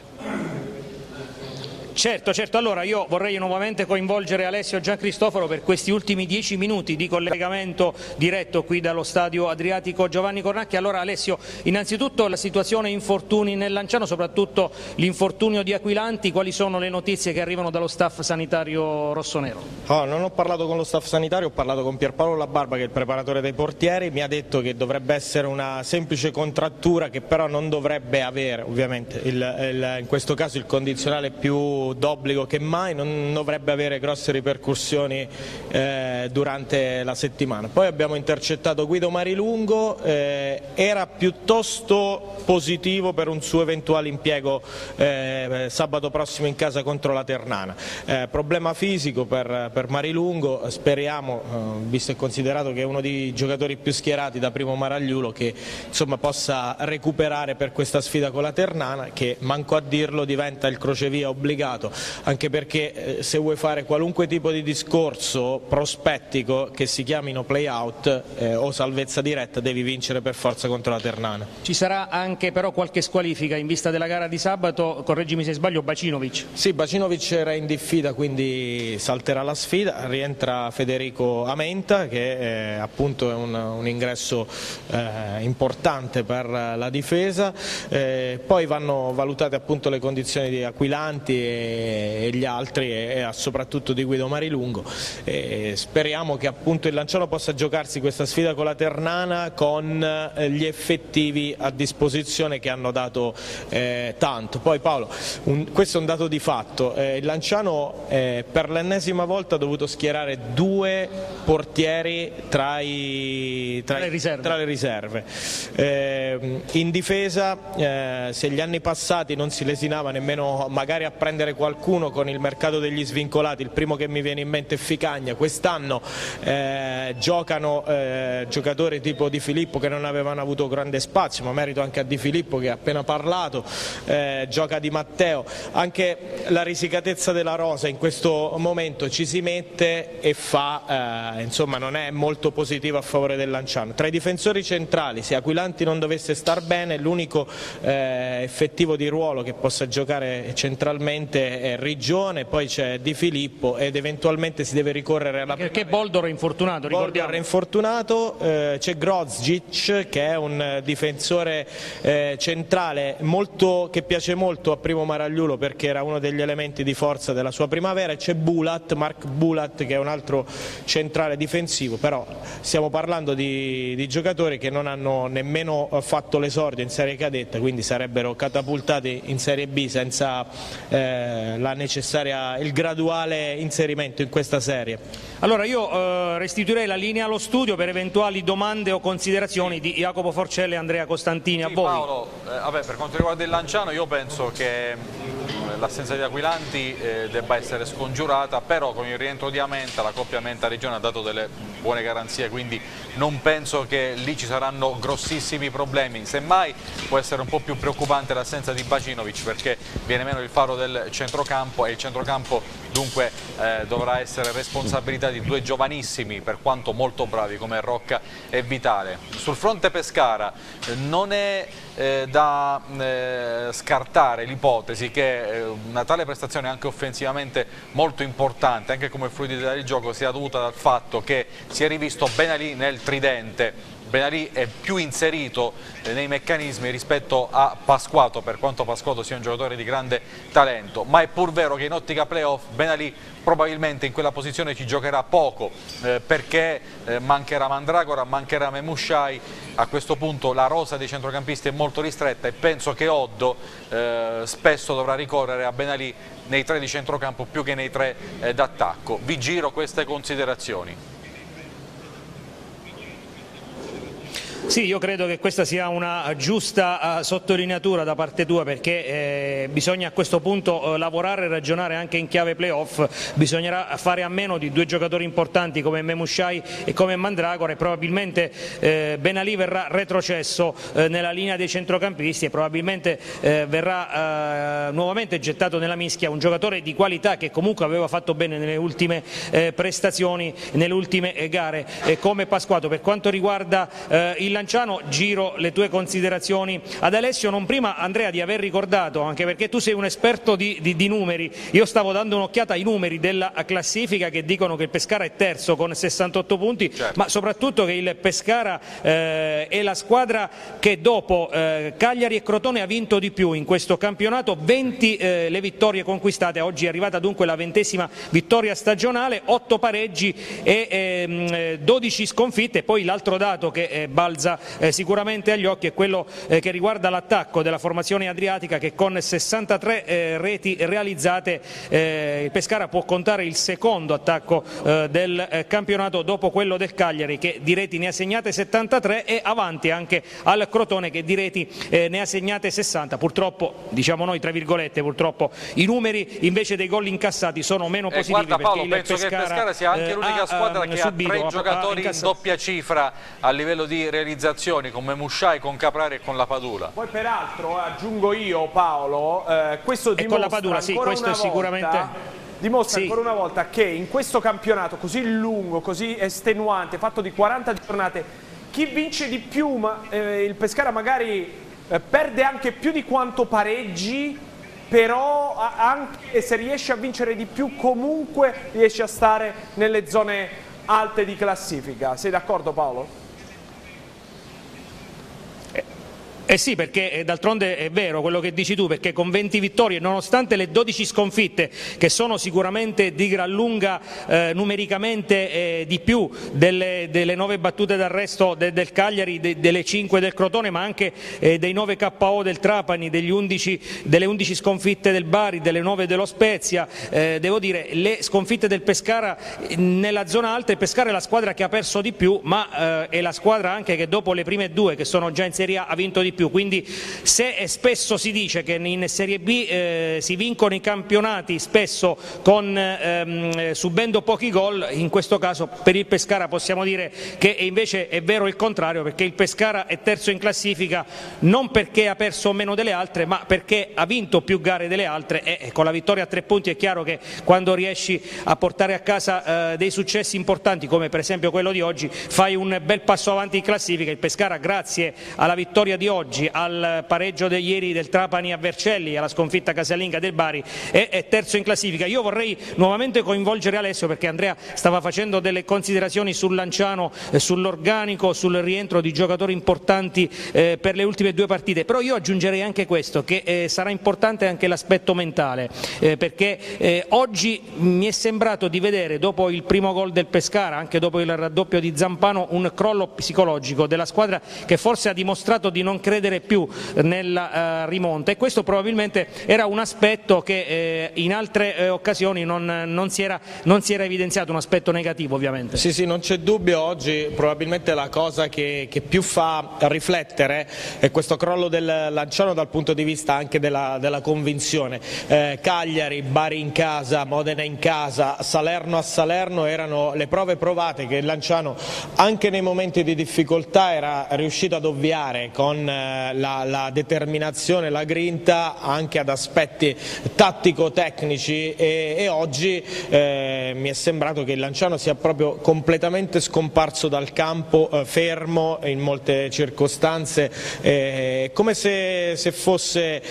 C: Certo, allora io vorrei nuovamente coinvolgere Alessio Giancristoforo per questi ultimi 10 minuti di collegamento diretto qui dallo stadio Adriatico Giovanni Cornacchi. Allora Alessio, innanzitutto la situazione infortuni nel Lanciano, soprattutto l'infortunio di Aquilani, quali sono le notizie che arrivano dallo staff sanitario rossonero?
D: Non ho parlato con lo staff sanitario, ho parlato con Pierpaolo Labarba, che è il preparatore dei portieri, mi ha detto che dovrebbe essere una semplice contrattura che però non dovrebbe avere, ovviamente in questo caso il condizionale più d'obbligo che mai, non dovrebbe avere grosse ripercussioni durante la settimana. Poi abbiamo intercettato Guido Marilungo, era piuttosto positivo per un suo eventuale impiego sabato prossimo in casa contro la Ternana. Problema fisico per Marilungo, speriamo, visto e considerato che è uno dei giocatori più schierati da primo Maragliulo, che insomma possa recuperare per questa sfida con la Ternana, che manco a dirlo diventa il crocevia obbligato, anche perché se vuoi fare qualunque tipo di discorso prospettico che si chiamino play out o salvezza diretta, devi vincere per forza contro la Ternana.
C: Ci sarà anche però qualche squalifica in vista della gara di sabato, correggimi se sbaglio, Bacinovic?
D: Sì, Bacinovic era in diffida, quindi salterà la sfida, rientra Federico Amenta, che è appunto un ingresso importante per la difesa, poi vanno valutate appunto le condizioni di Aquilani e gli altri, e soprattutto di Guido Marilungo. Speriamo che appunto il Lanciano possa giocarsi questa sfida con la Ternana con gli effettivi a disposizione, che hanno dato tanto. Poi Paolo, questo è un dato di fatto, il Lanciano per l'ennesima volta ha dovuto schierare 2 portieri tra le riserve. In difesa, se gli anni passati non si lesinava nemmeno magari a prendere qualcuno con il mercato degli svincolati, il primo che mi viene in mente è Ficagna, quest'anno giocano giocatori tipo Di Filippo, che non avevano avuto grande spazio, ma merito anche a Di Filippo, che ha appena parlato, gioca Di Matteo. Anche la risicatezza della rosa in questo momento ci si mette e fa, insomma non è molto positiva a favore del Lanciano. Tra i difensori centrali, se Aquilani non dovesse star bene, l'unico effettivo di ruolo che possa giocare centralmente è Rigione, poi c'è Di Filippo ed eventualmente si deve ricorrere alla...
C: Perché Boldor è infortunato, ricordiamo.
D: Boldor è infortunato, c'è Grozdzic, che è un difensore centrale che piace molto a Primo Maragliulo, perché era uno degli elementi di forza della sua primavera, e c'è Mark Bulat, che è un altro centrale difensivo, però stiamo parlando di giocatori che non hanno nemmeno fatto l'esordio in serie cadetta, quindi sarebbero catapultati in Serie B senza il graduale inserimento in questa serie.
C: Allora io restituirei la linea allo studio per eventuali domande o considerazioni di Jacopo Forcelli e Andrea Costantini. A voi.
B: Paolo, per quanto riguarda il Lanciano, io penso che l'assenza di Aquilani debba essere scongiurata, però con il rientro di Amenta, la coppia Amenta-Regione ha dato delle buone garanzie, quindi non penso che lì ci saranno grossissimi problemi. Semmai può essere un po' più preoccupante l'assenza di Bacinovic, perché viene meno il faro del centrocampo, e il centrocampo dunque dovrà essere responsabilità di 2 giovanissimi, per quanto molto bravi, come Rocca e Vitale. Sul fronte Pescara non è da scartare l'ipotesi che una tale prestazione anche offensivamente molto importante, anche come fluidità di gioco, sia dovuta dal fatto che si è rivisto Benalì nel tridente. Benalì è più inserito nei meccanismi rispetto a Pasquato, per quanto Pasquato sia un giocatore di grande talento, ma è pur vero che in ottica playoff Benalì probabilmente in quella posizione ci giocherà poco, perché mancherà Mandragora, mancherà Memushai. A questo punto la rosa dei centrocampisti è molto ristretta, e penso che Oddo spesso dovrà ricorrere a Benalì nei 3 di centrocampo più che nei 3 d'attacco. Vi giro queste considerazioni.
C: Sì, io credo che questa sia una giusta sottolineatura da parte tua, perché bisogna a questo punto lavorare e ragionare anche in chiave playoff. Bisognerà fare a meno di 2 giocatori importanti come Memushai e come Mandragora, e probabilmente Benalì verrà retrocesso nella linea dei centrocampisti, e probabilmente verrà nuovamente gettato nella mischia un giocatore di qualità che comunque aveva fatto bene nelle ultime prestazioni, nelle ultime gare, come Pasquato. Per quanto riguarda il Lanciano, giro le tue considerazioni ad Alessio, non prima Andrea di aver ricordato, anche perché tu sei un esperto di numeri, io stavo dando un'occhiata ai numeri della classifica che dicono che il Pescara è terzo con 68 punti, certo, ma soprattutto che il Pescara è la squadra che dopo Cagliari e Crotone ha vinto di più in questo campionato, 20 le vittorie conquistate, oggi è arrivata dunque la 20ª vittoria stagionale, 8 pareggi e 12 sconfitte. Poi l'altro dato che balza sicuramente agli occhi è quello che riguarda l'attacco della formazione adriatica, che con 63 reti realizzate il Pescara può contare il secondo attacco del campionato dopo quello del Cagliari, che di reti ne ha segnate 73, e avanti anche al Crotone che di reti ne ha segnate 60. Purtroppo, diciamo noi tra virgolette, purtroppo i numeri invece dei gol incassati sono meno positivi.
B: Guarda Paolo,
C: perché
B: penso che il Pescara sia anche l'unica squadra che ha 3 giocatori in doppia cifra a livello di realizzazioni, come Musciai con Caprari e con La Padula.
A: Poi peraltro aggiungo io, Paolo, questo dimostra
C: con La Padula, sì, questo è sicuramente...
A: Dimostra ancora una volta che in questo campionato così lungo, così estenuante, fatto di 40 giornate, chi vince di più, il Pescara magari perde anche più di quanto pareggi, però anche se riesce a vincere di più comunque riesce a stare nelle zone alte di classifica. Sei d'accordo, Paolo?
C: Eh sì, perché d'altronde è vero quello che dici tu, perché con 20 vittorie, nonostante le 12 sconfitte, che sono sicuramente di gran lunga numericamente di più delle 9 battute d'arresto del Cagliari, delle 5 del Crotone, ma anche dei 9 KO del Trapani, delle 11 sconfitte del Bari, delle 9 dello Spezia, devo dire, le sconfitte del Pescara nella zona alta, il Pescara è la squadra che ha perso di più, ma è la squadra anche che dopo le prime 2, che sono già in Serie A, ha vinto di più. Quindi se spesso si dice che in Serie B si vincono i campionati spesso subendo pochi gol, in questo caso per il Pescara possiamo dire che invece è vero il contrario, perché il Pescara è terzo in classifica non perché ha perso meno delle altre, ma perché ha vinto più gare delle altre, e con la vittoria a 3 punti è chiaro che quando riesci a portare a casa dei successi importanti, come per esempio quello di oggi, fai un bel passo avanti in classifica. Il Pescara, grazie alla vittoria di oggi, al pareggio di ieri del Trapani a Vercelli, alla sconfitta casalinga del Bari, è terzo in classifica. Io vorrei nuovamente coinvolgere Alessio, perché Andrea stava facendo delle considerazioni sul Lanciano, sull'organico, sul rientro di giocatori importanti per le ultime 2 partite, però io aggiungerei anche questo, che sarà importante anche l'aspetto mentale, perché oggi mi è sembrato di vedere, dopo il primo gol del Pescara, anche dopo il raddoppio di Zampano, un crollo psicologico della squadra che forse ha dimostrato di non credere più nella rimonta, e questo probabilmente era un aspetto che in altre occasioni non si era evidenziato, un aspetto negativo ovviamente.
D: Sì, non c'è dubbio, oggi probabilmente la cosa che più fa riflettere è questo crollo del Lanciano dal punto di vista anche della convinzione. Cagliari, Bari in casa, Modena in casa, Salerno a Salerno erano le prove provate che il Lanciano anche nei momenti di difficoltà era riuscito ad ovviare con la determinazione, la grinta anche ad aspetti tattico-tecnici, e oggi mi è sembrato che il Lanciano sia proprio completamente scomparso dal campo, fermo in molte circostanze, come se fosse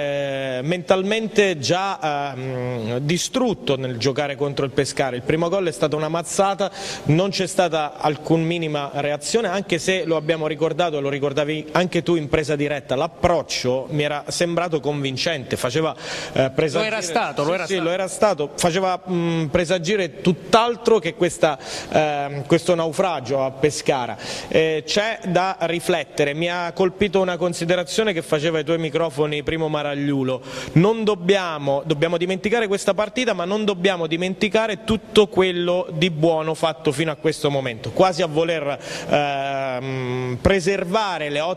D: mentalmente già distrutto nel giocare contro il Pescara. Il primo gol è stata una mazzata, non c'è stata alcun minima reazione, anche se lo abbiamo ricordato, lo ricordavi anche tu in presa diretta, l'approccio mi era sembrato convincente, faceva presagire, lo era stato, faceva presagire tutt'altro che questo naufragio a Pescara. C'è da riflettere, mi ha colpito una considerazione che faceva ai tuoi microfoni Primo Maragliulo: non dobbiamo dimenticare questa partita, ma non dobbiamo dimenticare tutto quello di buono fatto fino a questo momento, quasi a voler preservare le ottime prestazioni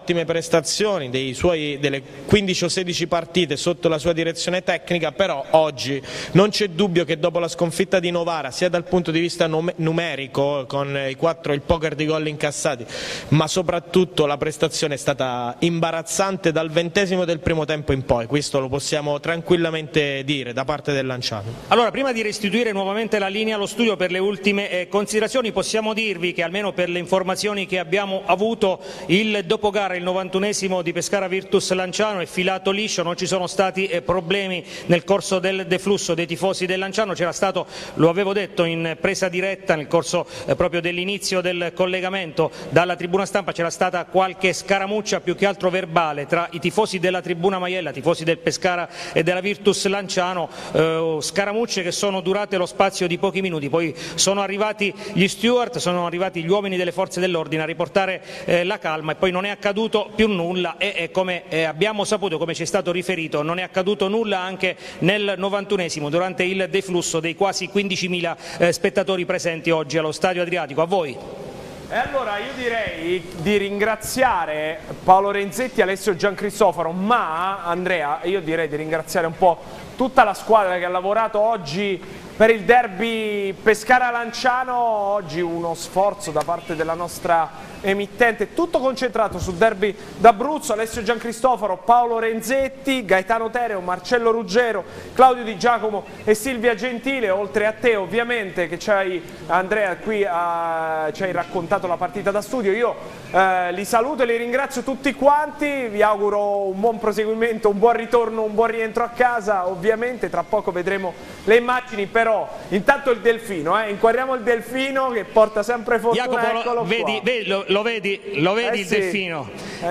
D: prestazioni, delle 15 o 16 partite sotto la sua direzione tecnica, però oggi non c'è dubbio che dopo la sconfitta di Novara, sia dal punto di vista numerico con il poker di gol incassati, ma soprattutto la prestazione è stata imbarazzante dal 20° del primo tempo in poi, questo lo possiamo tranquillamente dire da parte del Lanciano.
C: Allora, prima di restituire nuovamente la linea allo studio per le ultime considerazioni, possiamo dirvi che almeno per le informazioni che abbiamo avuto, il dopogara, il 91esimo di Pescara Virtus Lanciano, è filato liscio, non ci sono stati problemi nel corso del deflusso dei tifosi del Lanciano. C'era stato, lo avevo detto in presa diretta nel corso proprio dell'inizio del collegamento dalla tribuna stampa, c'era stata qualche scaramuccia più che altro verbale tra i tifosi della tribuna Maiella, tifosi del Pescara e della Virtus Lanciano, scaramucce che sono durate lo spazio di pochi minuti, poi sono arrivati gli steward, sono arrivati gli uomini delle forze dell'ordine a riportare la calma e poi non è accaduto più nulla e come abbiamo saputo, come ci è stato riferito, non è accaduto nulla anche nel 91esimo durante il deflusso dei quasi 15.000 spettatori presenti oggi allo Stadio Adriatico. A voi.
A: E allora io direi di ringraziare Paolo Renzetti e Alessio Giancristoforo, ma Andrea, io direi di ringraziare un po' tutta la squadra che ha lavorato oggi per il derby Pescara-Lanciano. Oggi uno sforzo da parte della nostra emittente, tutto concentrato sul derby d'Abruzzo. Alessio Giancristoforo, Paolo Renzetti, Gaetano Tereo, Marcello Ruggero, Claudio Di Giacomo e Silvia Gentile, oltre a te ovviamente che Andrea qui ci hai raccontato la partita da studio. Io li saluto e li ringrazio tutti quanti, vi auguro un buon proseguimento, un buon ritorno, un buon rientro a casa. Ovviamente tra poco vedremo le immagini, però intanto il delfino, inquadriamo il delfino che porta sempre fortuna.
C: Jacopo, lo vedi il
A: sì.
C: Delfino,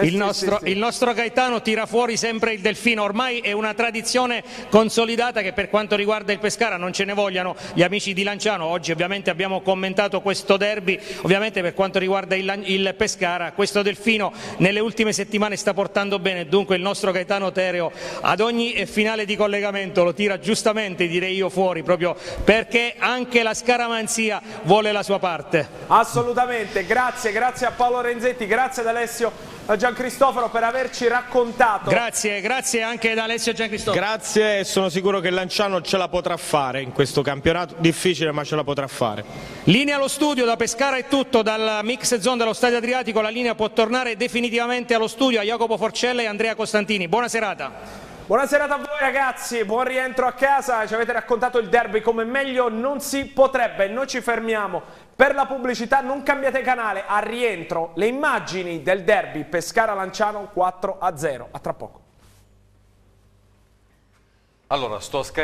C: il nostro Gaetano tira fuori sempre il delfino, ormai è una tradizione consolidata che per quanto riguarda il Pescara non ce ne vogliano gli amici di Lanciano. Oggi ovviamente abbiamo commentato questo derby, ovviamente per quanto riguarda il Pescara questo delfino nelle ultime settimane sta portando bene, dunque il nostro Gaetano Tereo ad ogni finale di collegamento lo tira giustamente, direi io, fuori, proprio perché anche la scaramanzia vuole la sua parte.
A: Assolutamente, grazie a Paolo Renzetti, grazie ad Alessio Giancristoforo per averci raccontato.
C: Grazie anche ad Alessio Giancristoforo.
D: Grazie, e sono sicuro che Lanciano ce la potrà fare in questo campionato difficile, ma ce la potrà fare.
C: Linea allo studio, da Pescara è tutto, dalla mix zone dello Stadio Adriatico la linea può tornare definitivamente allo studio a Jacopo Forcella e Andrea Costantini. Buona serata.
A: Buona serata a voi ragazzi, buon rientro a casa, ci avete raccontato il derby come meglio non si potrebbe. Noi ci fermiamo per la pubblicità, non cambiate canale, a rientro le immagini del derby Pescara-Lanciano 4-0, a tra poco.
B: Allora, sto scaricando.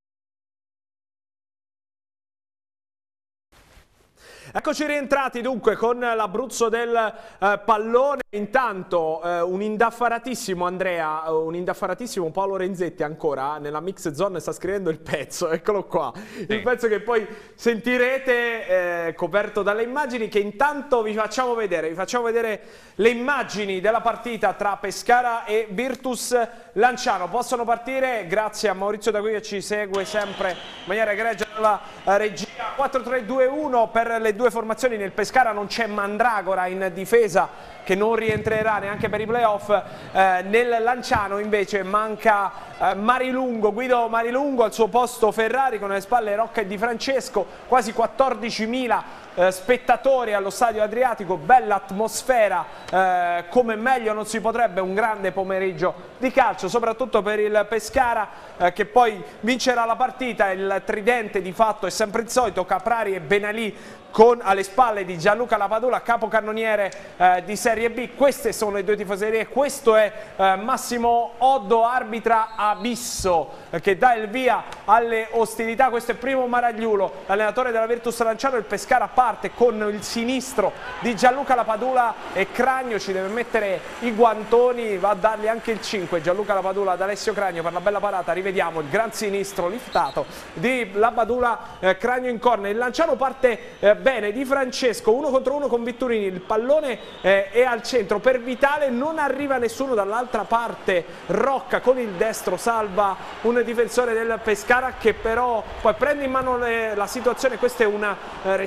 A: Eccoci rientrati dunque con l'Abruzzo del pallone. Intanto un indaffaratissimo Andrea, un indaffaratissimo Paolo Renzetti ancora nella mix zone sta scrivendo il pezzo, eccolo qua, sì. Il pezzo che poi sentirete coperto dalle immagini che intanto vi facciamo vedere le immagini della partita tra Pescara e Virtus Lanciano. Possono partire grazie a Maurizio da qui che ci segue sempre in maniera egregia dalla regia. 4-3-2-1 per le due formazioni. Nel Pescara non c'è Mandragora in difesa che non rientrerà neanche per i playoff, nel Lanciano invece manca Marilungo, Guido Marilungo, al suo posto Ferrari, con alle spalle Rocca e Di Francesco, quasi 14.000 spettatori allo Stadio Adriatico, bella atmosfera, come meglio non si potrebbe, un grande pomeriggio di calcio soprattutto per il Pescara che poi vincerà la partita. Il tridente di fatto è sempre il solito, Caprari e Benalì con alle spalle di Gianluca Lapadula, capocannoniere di Serie B. Queste sono le due tifoserie, questo è Massimo Oddo, arbitra Abisso, che dà il via alle ostilità. Questo è Primo Maragliulo, allenatore della Virtus Lanciano. Il Pescara parte con il sinistro di Gianluca Lapadula e Cragno ci deve mettere i guantoni, va a dargli anche il 5 Gianluca Lapadula ad Alessio Cragno per la bella parata. Rivediamo il gran sinistro liftato di Lapadula, Cragno in corner. Il Lanciano parte bene, Di Francesco 1 contro 1 con Vitturini, il pallone è al centro per Vitale, non arriva nessuno dall'altra parte. Rocca con il destro salva un difensore del Pescara che però poi prende in mano la situazione. Questa è una respinta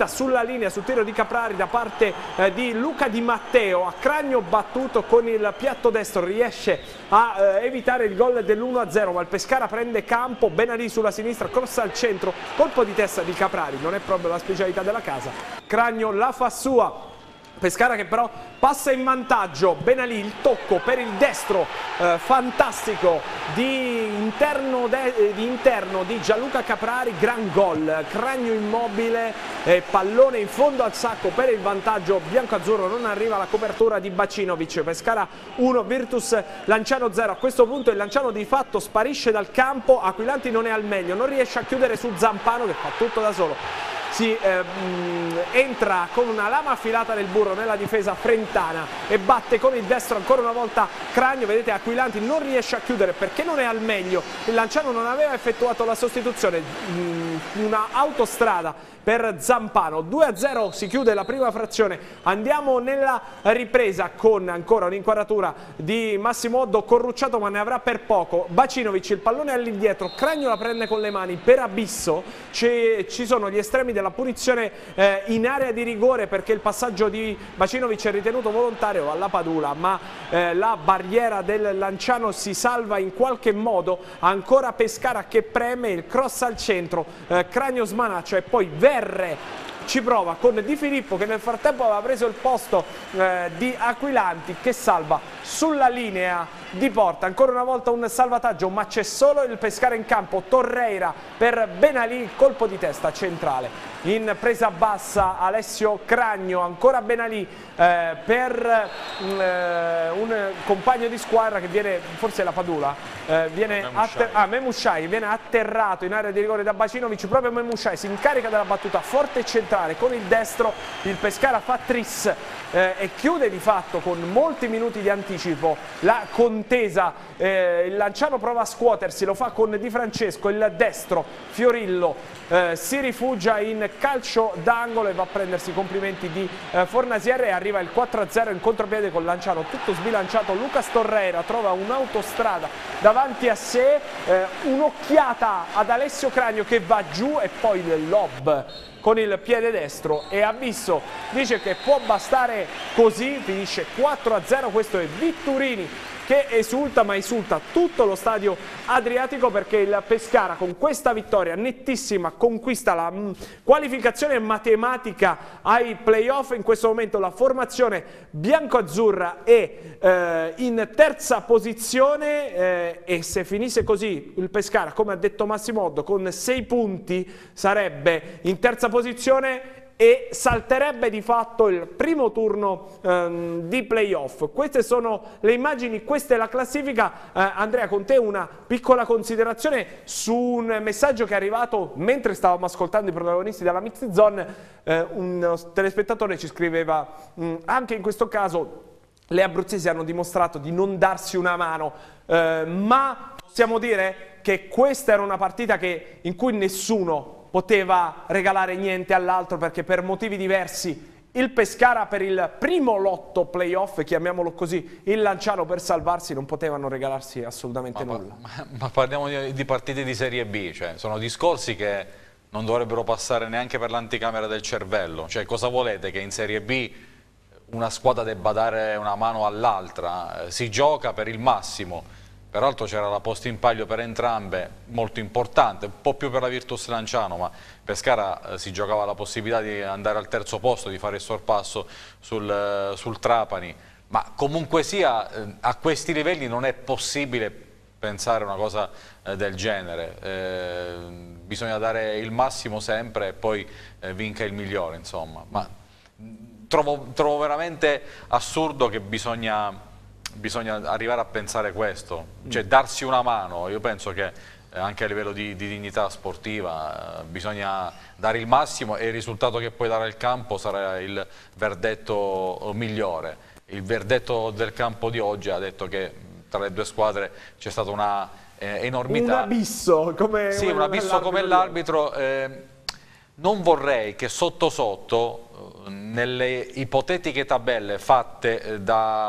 A: sulla linea sul tiro di Caprari da parte di Luca Di Matteo, a Cragno battuto con il piatto destro, riesce a evitare il gol dell'1-0, ma il Pescara prende campo, Benalì sulla sinistra, cross al centro, colpo di testa di Caprari, non è proprio la specialità della casa, Cragno la fa sua. Pescara che però passa in vantaggio, Benalì, il tocco per il destro fantastico di interno di Gianluca Caprari, gran gol, Cragno immobile, pallone in fondo al sacco per il vantaggio bianco-azzurro, non arriva la copertura di Bacinovic, Pescara 1, Virtus Lanciano 0, a questo punto il Lanciano di fatto sparisce dal campo, Aquilanti non è al meglio, non riesce a chiudere su Zampano che fa tutto da solo. Si entra con una lama affilata nel burro nella difesa frentana e batte con il destro ancora una volta Cragno. Vedete, Aquilanti non riesce a chiudere perché non è al meglio, il Lanciano non aveva effettuato la sostituzione, una autostrada per Zampano. 2-0 si chiude la prima frazione, andiamo nella ripresa con ancora un'inquadratura di Massimo Oddo, corrucciato ma ne avrà per poco, Bacinovic, il pallone all'indietro, Cragno la prende con le mani per Abisso, ci sono gli estremi della punizione in area di rigore perché il passaggio di Bacinovic è ritenuto volontario alla Padula, ma la barriera del Lanciano si salva in qualche modo, ancora Pescara che preme, il cross al centro, Cragno smanaccia e poi Verre ci prova con Di Filippo che nel frattempo aveva preso il posto di Aquilanti che salva sulla linea di porta. Ancora una volta un salvataggio, ma c'è solo il Pescara in campo, Torreira per Benalì, colpo di testa centrale. In presa bassa Alessio Cragno, ancora Benalì per un compagno di squadra che viene, forse è la Padula, Memushai viene atterrato in area di rigore da Bacinovic, proprio Memushai si incarica della battuta forte e centrale con il destro, il Pescara fa tris e chiude di fatto con molti minuti di anticipo la contesa, il Lanciano prova a scuotersi, lo fa con Di Francesco, il destro Fiorillo si rifugia in calcio d'angolo e va a prendersi i complimenti di Fornasiere e arriva il 4-0 in contropiede con Lanciano tutto sbilanciato. Lucas Torreira trova un'autostrada davanti a sé, un'occhiata ad Alessio Cragno che va giù e poi il lob con il piede destro e Abisso dice che può bastare così, finisce 4-0. Questo è Vitturini che esulta, ma esulta tutto lo stadio adriatico perché il Pescara con questa vittoria nettissima conquista la qualificazione matematica ai playoff. In questo momento la formazione bianco-azzurra è in terza posizione e se finisse così il Pescara, come ha detto Massimo Oddo, con 6 punti sarebbe in terza posizione e salterebbe di fatto il primo turno di playoff. Queste sono le immagini, questa è la classifica. Andrea, con te una piccola considerazione su un messaggio che è arrivato mentre stavamo ascoltando i protagonisti della Mixed Zone. Un telespettatore ci scriveva anche in questo caso le abruzzesi hanno dimostrato di non darsi una mano, ma possiamo dire che questa era una partita in cui nessuno poteva regalare niente all'altro perché per motivi diversi il Pescara per il primo lotto playoff, chiamiamolo così, il Lanciano per salvarsi non potevano regalarsi assolutamente nulla.
B: Ma parliamo di partite di Serie B, cioè sono discorsi che non dovrebbero passare neanche per l'anticamera del cervello, cioè cosa volete che in Serie B una squadra debba dare una mano all'altra? Si gioca per il massimo. Peraltro c'era la posta in palio per entrambe, molto importante, un po' più per la Virtus Lanciano, ma Pescara si giocava la possibilità di andare al terzo posto, di fare il sorpasso sul Trapani, ma comunque sia a questi livelli non è possibile pensare una cosa del genere, bisogna dare il massimo sempre e poi vinca il migliore, insomma. Ma trovo veramente assurdo che bisogna arrivare a pensare questo, cioè darsi una mano. Io penso che anche a livello di dignità sportiva bisogna dare il massimo e il risultato che poi darà il campo sarà il verdetto migliore. Il verdetto del campo di oggi ha detto che tra le due squadre c'è stata una enormità.
A: Un abisso come,
B: sì, un abisso come l'arbitro. Non vorrei che sotto sotto nelle ipotetiche tabelle fatte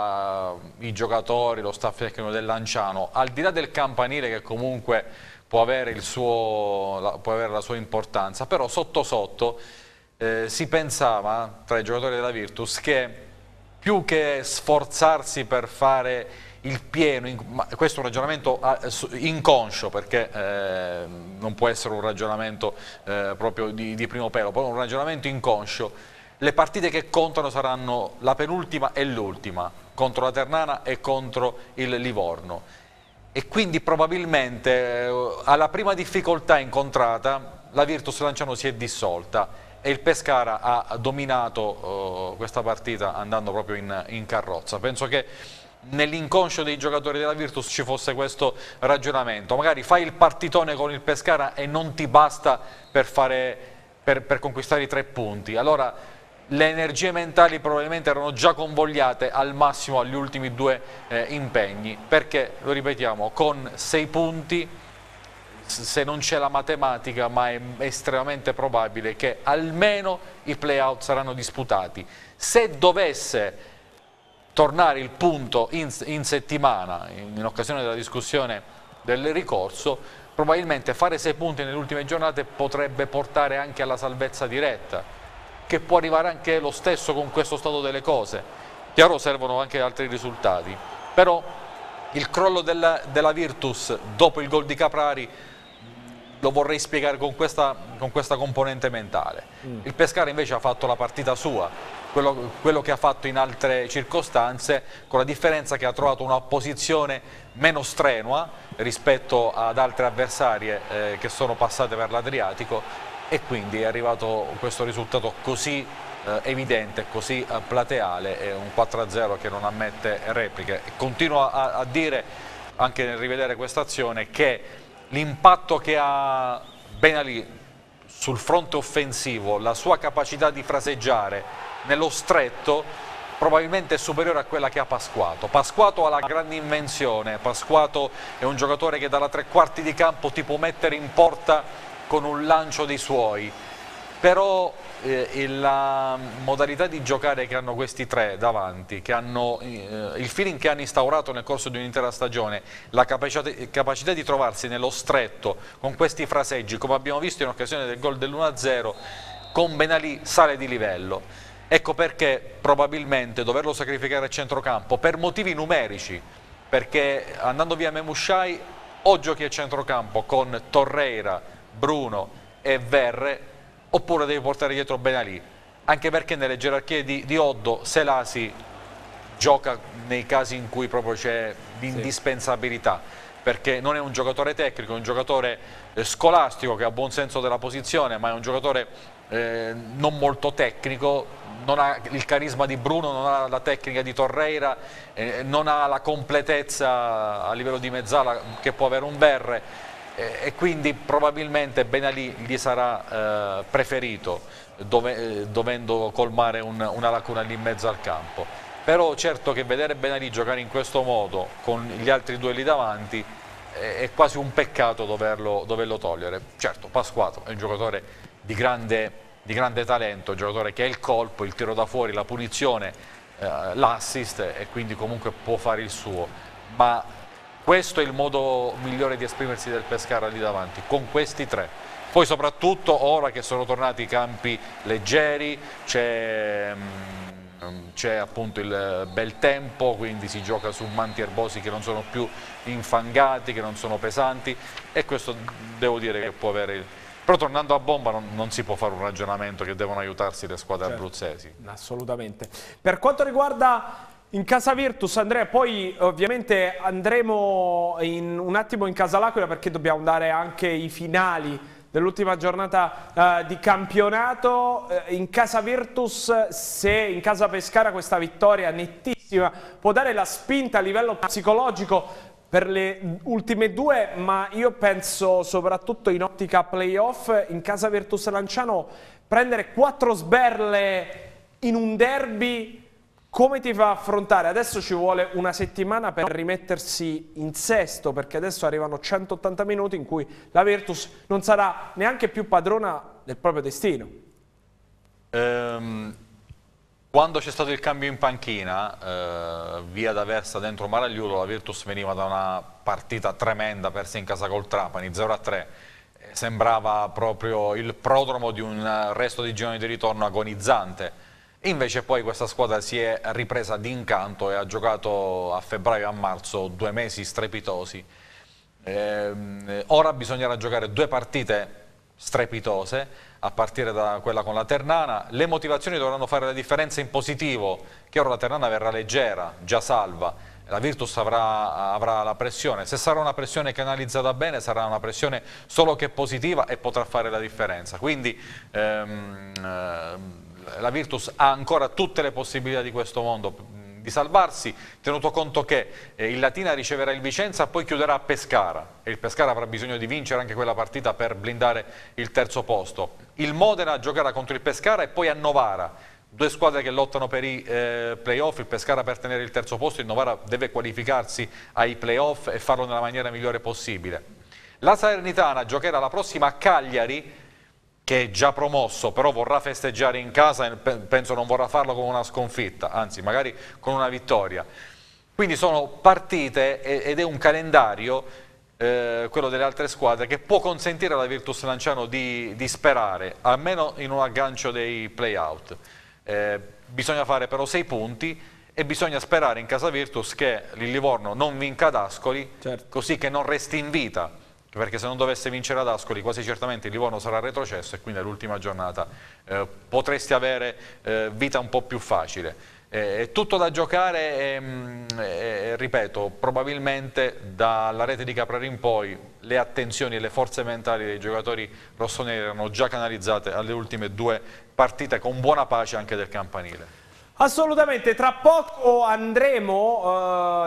B: dai giocatori, lo staff tecnico del Lanciano, al di là del campanile che comunque può avere la sua importanza, però sotto sotto si pensava tra i giocatori della Virtus che più che sforzarsi per fare il pieno, ma questo è un ragionamento inconscio, perché non può essere un ragionamento proprio di primo pelo, poi un ragionamento inconscio. Le partite che contano saranno la penultima e l'ultima, contro la Ternana e contro il Livorno, e quindi probabilmente alla prima difficoltà incontrata la Virtus Lanciano si è dissolta e il Pescara ha dominato questa partita andando proprio in carrozza. Penso che nell'inconscio dei giocatori della Virtus ci fosse questo ragionamento: magari fai il partitone con il Pescara e non ti basta per conquistare i 3 punti, allora le energie mentali probabilmente erano già convogliate al massimo agli ultimi 2 impegni, perché, lo ripetiamo, con 6 punti, se non c'è la matematica, ma è estremamente probabile che almeno i play-out saranno disputati. Se dovesse tornare il punto in settimana, in occasione della discussione del ricorso, probabilmente fare 6 punti nelle ultime giornate potrebbe portare anche alla salvezza diretta, che può arrivare anche lo stesso con questo stato delle cose. Chiaro, servono anche altri risultati, però il crollo della Virtus dopo il gol di Caprari lo vorrei spiegare con questa componente mentale. Il Pescara invece ha fatto la partita sua, quello che ha fatto in altre circostanze, con la differenza che ha trovato una posizione meno strenua rispetto ad altre avversarie che sono passate per l'Adriatico, e quindi è arrivato questo risultato così evidente, così plateale, e un 4-0 che non ammette repliche. E continuo a dire, anche nel rivedere questa azione, che l'impatto che ha Benalì sul fronte offensivo, la sua capacità di fraseggiare nello stretto, probabilmente è superiore a quella che ha Pasquato. Pasquato ha la grande invenzione, Pasquato è un giocatore che dalla 3/4 di campo ti può mettere in porta con un lancio dei suoi, però la modalità di giocare che hanno questi 3 davanti, che hanno il feeling che hanno instaurato nel corso di un'intera stagione, la capacità di trovarsi nello stretto con questi fraseggi, come abbiamo visto in occasione del gol dell'1-0, con Benalì sale di livello. Ecco perché probabilmente doverlo sacrificare a centrocampo per motivi numerici, perché andando via Memushai o giochi a centrocampo con Torreira, Bruno e Verre, oppure devi portare dietro Benalì, anche perché nelle gerarchie di Oddo Selasi gioca nei casi in cui proprio c'è l'indispensabilità, perché non è un giocatore tecnico, è un giocatore scolastico che ha buon senso della posizione, ma è un giocatore non molto tecnico, non ha il carisma di Bruno, non ha la tecnica di Torreira, non ha la completezza a livello di mezzala che può avere un Verre, e quindi probabilmente Benalì gli sarà preferito, dovendo colmare una lacuna lì in mezzo al campo. Però certo che vedere Benalì giocare in questo modo con gli altri 2 lì davanti è quasi un peccato doverlo togliere. Certo, Pasquato è un giocatore di grande talento, un giocatore che ha il colpo, il tiro da fuori, la punizione, l'assist, e quindi comunque può fare il suo, ma questo è il modo migliore di esprimersi del Pescara lì davanti, con questi 3. Poi soprattutto ora che sono tornati i campi leggeri, c'è appunto il bel tempo, quindi si gioca su manti erbosi che non sono più infangati, che non sono pesanti, e questo devo dire che può avere... Però tornando a bomba non si può fare un ragionamento che devono aiutarsi le squadre abruzzesi.
A: Assolutamente. Per quanto riguarda in casa Virtus, Andrea, poi ovviamente andremo un attimo in casa L'Aquila, perché dobbiamo dare anche i finali dell'ultima giornata di campionato. In casa Virtus, se in casa Pescara questa vittoria nettissima può dare la spinta a livello psicologico per le ultime 2, ma io penso soprattutto in ottica playoff, in casa Virtus Lanciano prendere 4 sberle in un derby, come ti fa affrontare? Adesso ci vuole una settimana per rimettersi in sesto, perché adesso arrivano 180 minuti in cui la Virtus non sarà neanche più padrona del proprio destino.
B: Quando c'è stato il cambio in panchina, via D'Aversa dentro Maragliulo, la Virtus veniva da una partita tremenda persa in casa col Trapani, 0-3. sembrava proprio il prodromo di un resto di gironi di ritorno agonizzante. Invece poi questa squadra si è ripresa d'incanto e ha giocato a febbraio e a marzo 2 mesi strepitosi. Ora bisognerà giocare 2 partite strepitose, a partire da quella con la Ternana. Le motivazioni dovranno fare la differenza in positivo, che ora la Ternana verrà leggera, già salva. La Virtus avrà la pressione. Se sarà una pressione canalizzata bene, sarà una pressione solo che positiva e potrà fare la differenza. Quindi la Virtus ha ancora tutte le possibilità di questo mondo di salvarsi, tenuto conto che il Latina riceverà il Vicenza, poi chiuderà a Pescara e il Pescara avrà bisogno di vincere anche quella partita per blindare il terzo posto. Il Modena giocherà contro il Pescara e poi a Novara, 2 squadre che lottano per i playoff, il Pescara per tenere il terzo posto, il Novara deve qualificarsi ai playoff e farlo nella maniera migliore possibile. La Salernitana giocherà la prossima a Cagliari, che è già promosso, però vorrà festeggiare in casa e penso non vorrà farlo con una sconfitta, anzi magari con una vittoria. Quindi sono partite ed è un calendario, quello delle altre squadre, che può consentire alla Virtus Lanciano di sperare, almeno in un aggancio dei play-out. Bisogna fare però 6 punti e bisogna sperare in casa Virtus che il Livorno non vinca ad Ascoli, così che non resti in vita. Perché se non dovesse vincere ad Ascoli quasi certamente il Livorno sarà retrocesso e quindi all'ultima giornata potresti avere vita un po' più facile. È tutto da giocare e ripeto, probabilmente dalla rete di Caprari in poi le attenzioni e le forze mentali dei giocatori rossoneri erano già canalizzate alle ultime 2 partite con buona pace anche del campanile.
A: Assolutamente, tra poco andremo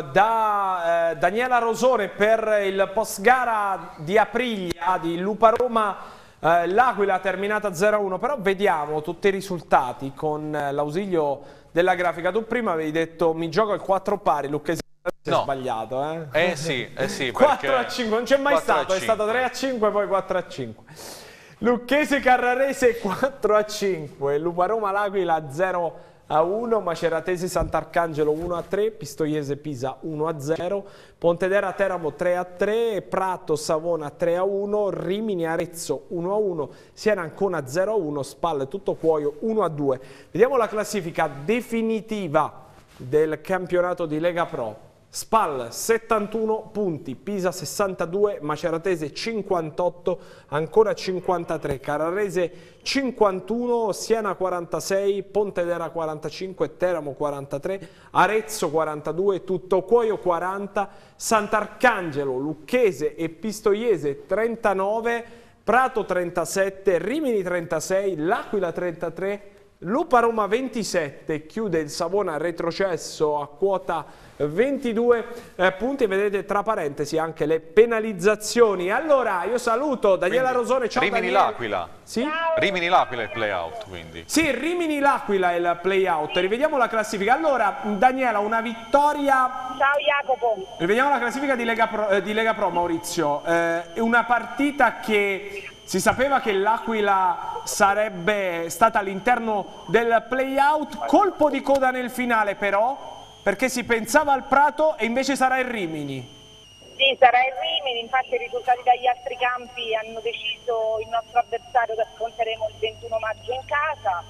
A: da Daniela Rosone per il post gara di Aprilia di Lupa Roma. L'Aquila terminata 0-1, però vediamo tutti i risultati con l'ausilio della grafica. Tu prima avevi detto mi gioco il 4 pari, Lucchesi si è sbagliato.
B: Sì,
A: 4-5, non c'è mai stato, è stato 3-5 poi 4-5. Lucchesi Carrarese 4-5, Lupa Roma l'Aquila 0-1, Maceratesi Sant'Arcangelo 1-3, Pistoiese Pisa 1-0, Pontedera Teramo 3-3, Prato Savona 3-1, Rimini Arezzo 1-1, Siena Ancona 0-1, Spal Tuttocuoio 1-2. Vediamo la classifica definitiva del campionato di Lega Pro. Spal 71 punti, Pisa 62, Maceratese 58, Ancona 53, Carrarese 51, Siena 46, Pontedera 45, Teramo 43, Arezzo 42, Tuttocuoio 40, Sant'Arcangelo, Lucchese e Pistoiese 39, Prato 37, Rimini 36, L'Aquila 33, Lupa Roma 27, chiude il Savona retrocesso a quota 22 punti. Vedete tra parentesi anche le penalizzazioni. Allora io saluto Daniela Rosone. Ciao
B: Rimini L'Aquila.
A: Sì?
B: Rimini L'Aquila è il play-out, quindi.
A: Sì, Rimini L'Aquila è il play-out. Rivediamo la classifica. Allora Daniela, una vittoria.
M: Ciao Jacopo.
A: Rivediamo la classifica di Lega Pro, Maurizio. Una partita che si sapeva che l'Aquila sarebbe stata all'interno del play-out, colpo di coda nel finale però, perché si pensava al Prato e invece sarà il Rimini.
M: Sì, sarà il Rimini, infatti i risultati dagli altri campi hanno deciso il nostro avversario che affronteremo il 21 maggio in casa.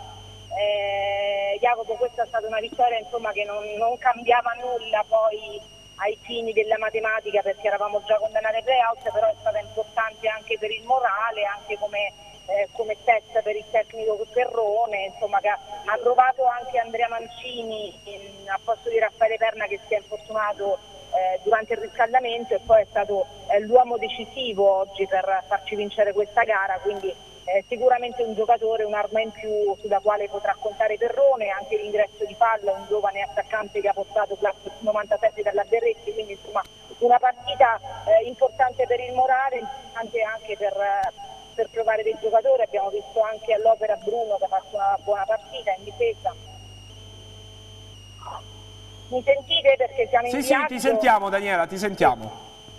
M: Jacopo, questa è stata una vittoria insomma, che non cambiava nulla poi ai fini della matematica, perché eravamo già condannati ai play-out, però è stata importante anche per il morale, anche come test per il tecnico Perrone, insomma, che ha trovato anche Andrea Mancini a posto di Raffaele Perna, che si è infortunato durante il riscaldamento, e poi è stato l'uomo decisivo oggi per farci vincere questa gara, quindi sicuramente un giocatore, un'arma in più sulla quale potrà contare Perrone, anche l'ingresso di Palla, un giovane attaccante che ha portato classe 97 dalla Berretti, quindi insomma una partita importante per il morale, importante anche per provare dei giocatori. Abbiamo visto anche all'opera Bruno che ha fatto una buona partita in difesa. Mi sentite perché siamo in viaggio?
A: Sì, ti sentiamo Daniela, ti sentiamo.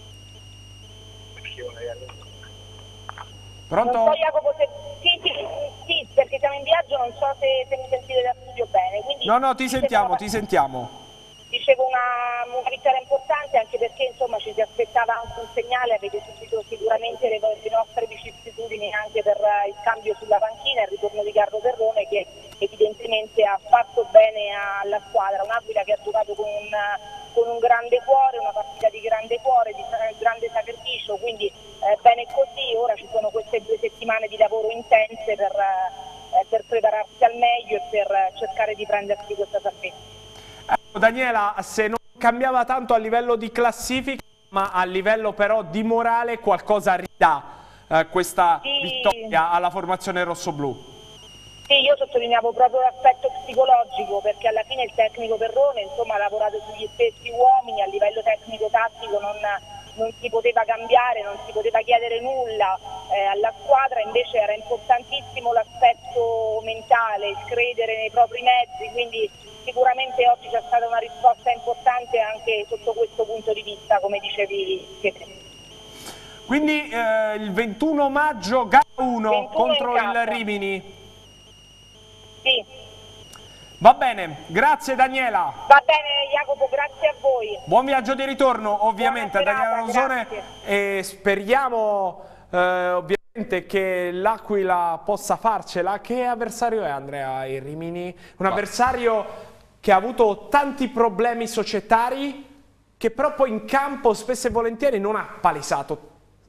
A: Pronto?
M: Non so Jacopo se... Sì, perché siamo in viaggio, non so se mi sentite da studio bene. Quindi
A: no, ti sentiamo.
M: Dicevo una vittoria importante, anche perché insomma ci si aspettava anche un segnale, avete subito sicuramente le nostre vicissitudini anche per il cambio sulla panchina, il ritorno di Carlo Terrone che evidentemente ha fatto bene alla squadra, un'Aquila che ha giocato con un grande cuore, una partita di grande cuore, di grande sacrificio, quindi bene così. Ora ci sono queste 2 settimane di lavoro intense per prepararsi al meglio e per cercare di prendersi questa salvezza.
A: Daniela, se non cambiava tanto a livello di classifica, ma a livello però di morale, qualcosa ridà questa vittoria alla formazione rossoblù?
M: Sì, io sottolineavo proprio l'aspetto psicologico, perché alla fine il tecnico Terrone insomma, ha lavorato sugli stessi uomini, a livello tecnico-tattico non si poteva cambiare, non si poteva chiedere nulla alla squadra, invece era importantissimo l'aspetto mentale, il credere nei propri mezzi, quindi sicuramente oggi c'è stata una risposta importante anche sotto questo punto di vista, come dicevi.
A: Quindi il 21 maggio gara 1 contro il Rimini.
M: Sì.
A: Va bene, grazie Daniela.
M: Va bene Jacopo, grazie a voi.
A: Buon viaggio di ritorno ovviamente a Daniela Rosone e speriamo ovviamente che l'Aquila possa farcela. Che avversario è Andrea il Rimini? Un avversario che ha avuto tanti problemi societari, che però poi in campo spesso e volentieri non ha palesato.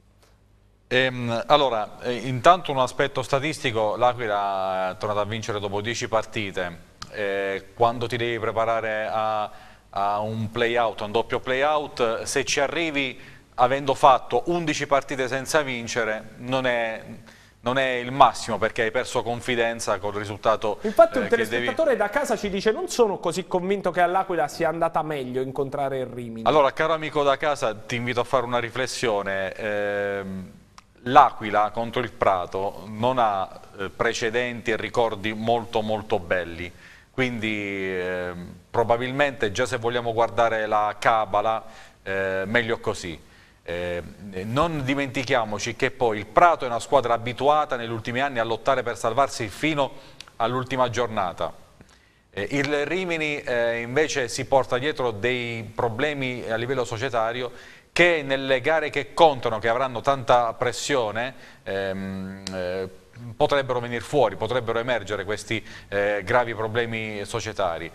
B: Allora, intanto un aspetto statistico, l'Aquila è tornata a vincere dopo 10 partite, quando ti devi preparare a un play-out, un doppio play-out, se ci arrivi avendo fatto 11 partite senza vincere non è il massimo, perché hai perso confidenza col risultato.
A: Infatti un telespettatore da casa ci dice: non sono così convinto che all'Aquila sia andata meglio incontrare il Rimini.
B: Allora, caro amico da casa, ti invito a fare una riflessione. L'Aquila contro il Prato non ha precedenti e ricordi molto molto belli, quindi probabilmente già se vogliamo guardare la cabala meglio così. Non dimentichiamoci che poi il Prato è una squadra abituata negli ultimi anni a lottare per salvarsi fino all'ultima giornata. Il Rimini invece si porta dietro dei problemi a livello societario che nelle gare che contano, che avranno tanta pressione, potrebbero venire fuori, potrebbero emergere questi gravi problemi societari.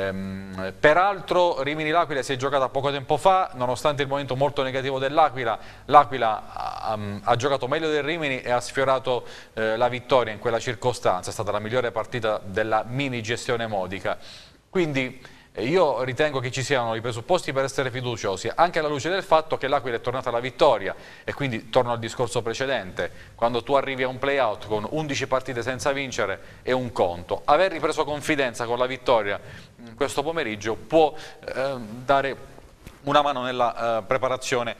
B: Peraltro Rimini-L'Aquila si è giocata poco tempo fa, nonostante il momento molto negativo dell'Aquila, l'Aquila ha giocato meglio del Rimini e ha sfiorato la vittoria in quella circostanza, è stata la migliore partita della mini gestione modica. Quindi io ritengo che ci siano i presupposti per essere fiduciosi, anche alla luce del fatto che l'Aquila è tornata alla vittoria, e quindi torno al discorso precedente: quando tu arrivi a un play-out con 11 partite senza vincere è un conto. Aver ripreso confidenza con la vittoria questo pomeriggio può dare una mano nella preparazione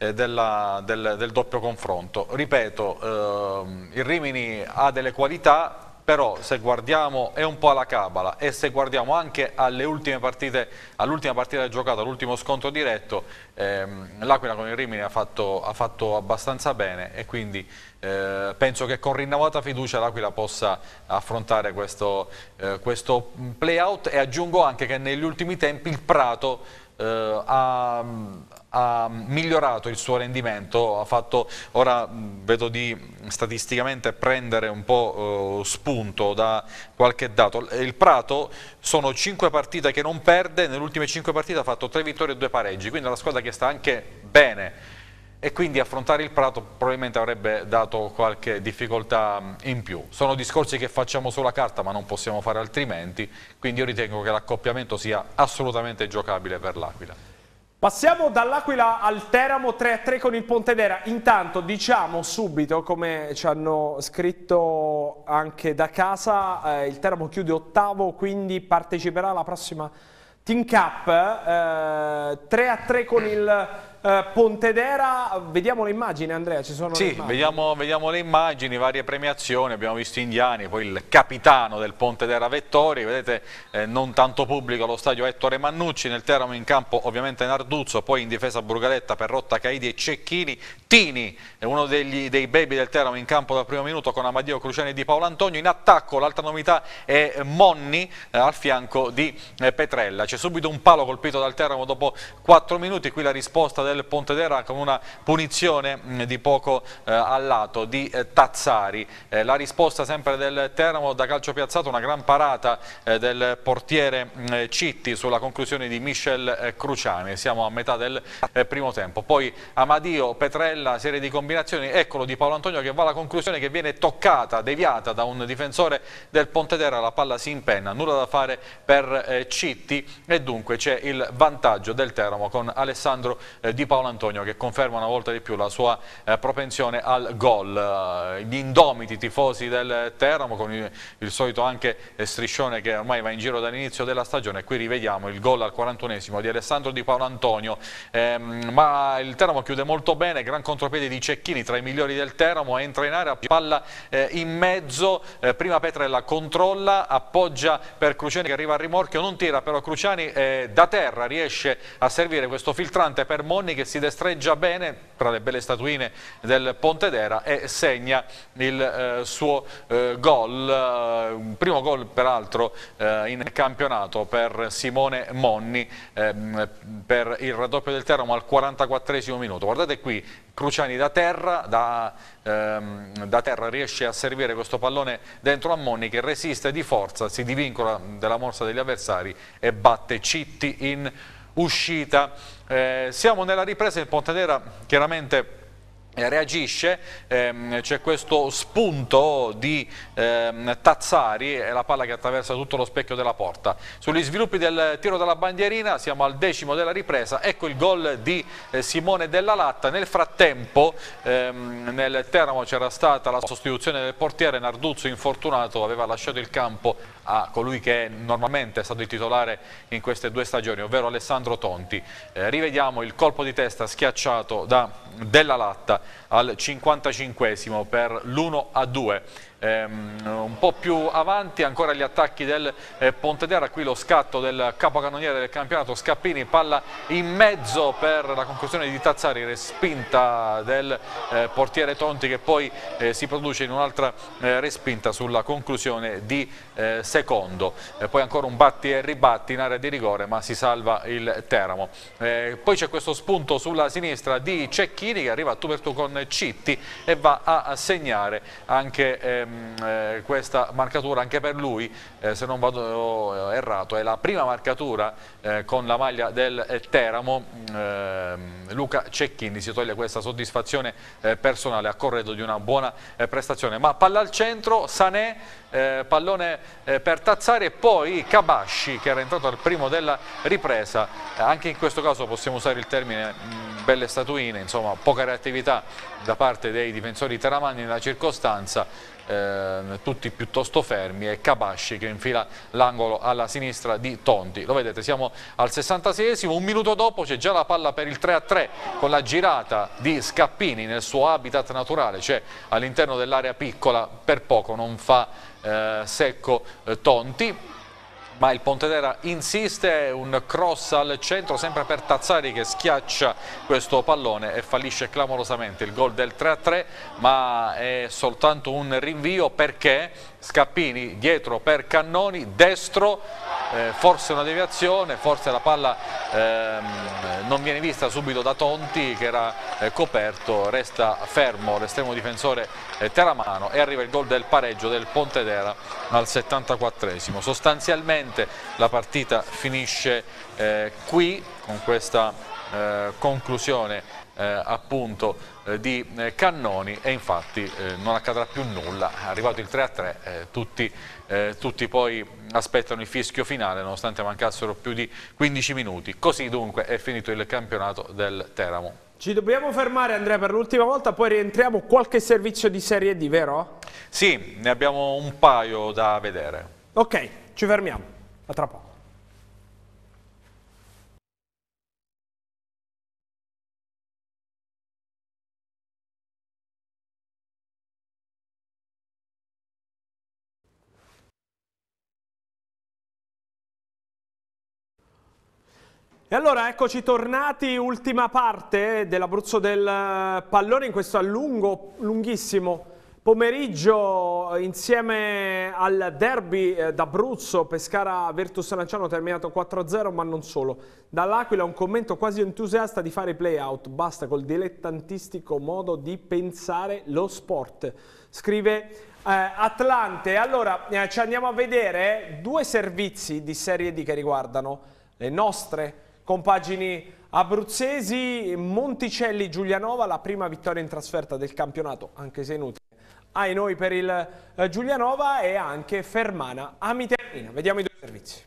B: del doppio confronto. Ripeto, il Rimini ha delle qualità, però se guardiamo è un po' alla cabala, e se guardiamo anche alle ultime partite, all'ultima partita giocata, all'ultimo scontro diretto, l'Aquila con il Rimini ha fatto abbastanza bene, e quindi penso che con rinnovata fiducia l'Aquila possa affrontare questo play-out. E aggiungo anche che negli ultimi tempi il Prato ha migliorato il suo rendimento, ora vedo di statisticamente prendere un po' spunto da qualche dato. Il Prato sono 5 partite che non perde, nelle ultime 5 partite ha fatto 3 vittorie e 2 pareggi, quindi è una squadra che sta anche bene, e quindi affrontare il Prato probabilmente avrebbe dato qualche difficoltà in più. Sono discorsi che facciamo sulla carta, ma non possiamo fare altrimenti, quindi io ritengo che l'accoppiamento sia assolutamente giocabile per l'Aquila.
A: Passiamo dall'Aquila al Teramo, 3-3 con il Pontedera. Intanto diciamo subito, come ci hanno scritto anche da casa, il Teramo chiude ottavo, quindi parteciperà alla prossima Team Cup. 3-3 con il Pontedera. Vediamo le immagini, Andrea, ci sono le immagini.
B: Vediamo le immagini, varie premiazioni, abbiamo visto Indiani, poi il capitano del Pontedera Vettori, vedete non tanto pubblico allo stadio Ettore Mannucci, nel Teramo in campo ovviamente Narduzzo, poi in difesa Brugaletta, Perrotta, Caidi e Cecchini, Tini, uno dei baby del Teramo in campo dal primo minuto con Amadeo Cruciani e Di Paolo Antonio, in attacco l'altra novità è Monni al fianco di Petrella, c'è subito un palo colpito dal Teramo dopo 4 minuti, qui la risposta del Pontedera con una punizione di poco al lato di Tazzari, la risposta sempre del Teramo da calcio piazzato, una gran parata del portiere Citti sulla conclusione di Michel Cruciani, siamo a metà del primo tempo, poi Amadio, Petrella, serie di combinazioni, eccolo Di Paolo Antonio che va alla conclusione, che viene toccata, deviata da un difensore del Pontedera, la palla si impenna, nulla da fare per Citti e dunque c'è il vantaggio del Teramo con Alessandro Di Paolo Antonio che conferma una volta di più la sua propensione al gol. Gli indomiti tifosi del Teramo con il solito anche striscione che ormai va in giro dall'inizio della stagione, qui rivediamo il gol al 41esimo di Alessandro Di Paolo Antonio, ma il Teramo chiude molto bene, gran contropiede di Cecchini tra i migliori del Teramo, entra in area, palla in mezzo, prima Petrella controlla, appoggia per Cruciani che arriva al rimorchio, non tira però Cruciani da terra riesce a servire questo filtrante per Monni che si destreggia bene tra le belle statuine del Pontedera e segna il suo gol, primo gol peraltro in campionato per Simone Monni per il raddoppio del Teramo al 44esimo minuto. Guardate qui Cruciani da terra, da terra riesce a servire questo pallone dentro a Monni che resiste di forza, si divincola della morsa degli avversari e batte Citti in uscita. Siamo nella ripresa, il Pontedera chiaramente reagisce, c'è questo spunto di Tazzari e la palla che attraversa tutto lo specchio della porta. Sugli sviluppi del tiro dalla bandierina siamo al 10° della ripresa, ecco il gol di Simone Della Latta. Nel frattempo nel Teramo c'era stata la sostituzione del portiere, Narduzzo infortunato aveva lasciato il campo a colui che normalmente è stato il titolare in queste 2 stagioni, ovvero Alessandro Tonti. Rivediamo il colpo di testa schiacciato da Della Latta al 55esimo per l'1-2. Un po' più avanti ancora gli attacchi del Pontedera, qui lo scatto del capocannoniere del campionato Scappini, palla in mezzo per la conclusione di Tazzari, respinta del portiere Tonti che poi si produce in un'altra respinta sulla conclusione di secondo, poi ancora un batti e ribatti in area di rigore ma si salva il Teramo. Poi c'è questo spunto sulla sinistra di Cecchini che arriva a tu per tu con Citti e va a segnare anche questa marcatura anche per lui, se non vado errato, è la prima marcatura con la maglia del Teramo. Luca Cecchini si toglie questa soddisfazione personale a corredo di una buona prestazione, ma palla al centro, Sané, pallone per Tazzari e poi Cabasci che era entrato al primo della ripresa, anche in questo caso possiamo usare il termine belle statuine, insomma poca reattività da parte dei difensori teramani nella circostanza, tutti piuttosto fermi, e Cabasci che infila l'angolo alla sinistra di Tonti. Lo vedete, siamo al 66esimo, un minuto dopo c'è già la palla per il 3-3 con la girata di Scappini nel suo habitat naturale, cioè all'interno dell'area piccola, per poco non fa secco Tonti. Ma il Pontedera insiste, un cross al centro sempre per Tazzari che schiaccia questo pallone e fallisce clamorosamente il gol del 3-3, ma è soltanto un rinvio perché Scappini dietro per Cannoni, destro, forse una deviazione, forse la palla non viene vista subito da Tonti che era coperto, resta fermo l'estremo difensore teramano e arriva il gol del pareggio del Pontedera al 74esimo. Sostanzialmente la partita finisce qui con questa conclusione appunto di Cannoni e infatti non accadrà più nulla, è arrivato il 3-3, tutti poi aspettano il fischio finale nonostante mancassero più di 15 minuti, così dunque è finito il campionato del Teramo.
A: Ci dobbiamo fermare, Andrea, per l'ultima volta, poi rientriamo. Qualche servizio di Serie D, vero?
B: Sì, ne abbiamo un paio da vedere.
A: Ok, ci fermiamo, a tra poco. E allora eccoci tornati, ultima parte dell'Abruzzo del pallone in questo lunghissimo pomeriggio insieme al derby d'Abruzzo, Pescara Virtus Lanciano terminato 4-0, ma non solo. Dall'Aquila un commento quasi entusiasta di fare play out, basta col dilettantistico modo di pensare lo sport, scrive Atlante. Allora ci andiamo a vedere due servizi di Serie D che riguardano le nostre compagini abruzzesi. Monticelli Giulianova, la prima vittoria in trasferta del campionato, anche se inutile ai noi per il Giulianova, e anche Fermana Amiternina. Vediamo i due servizi.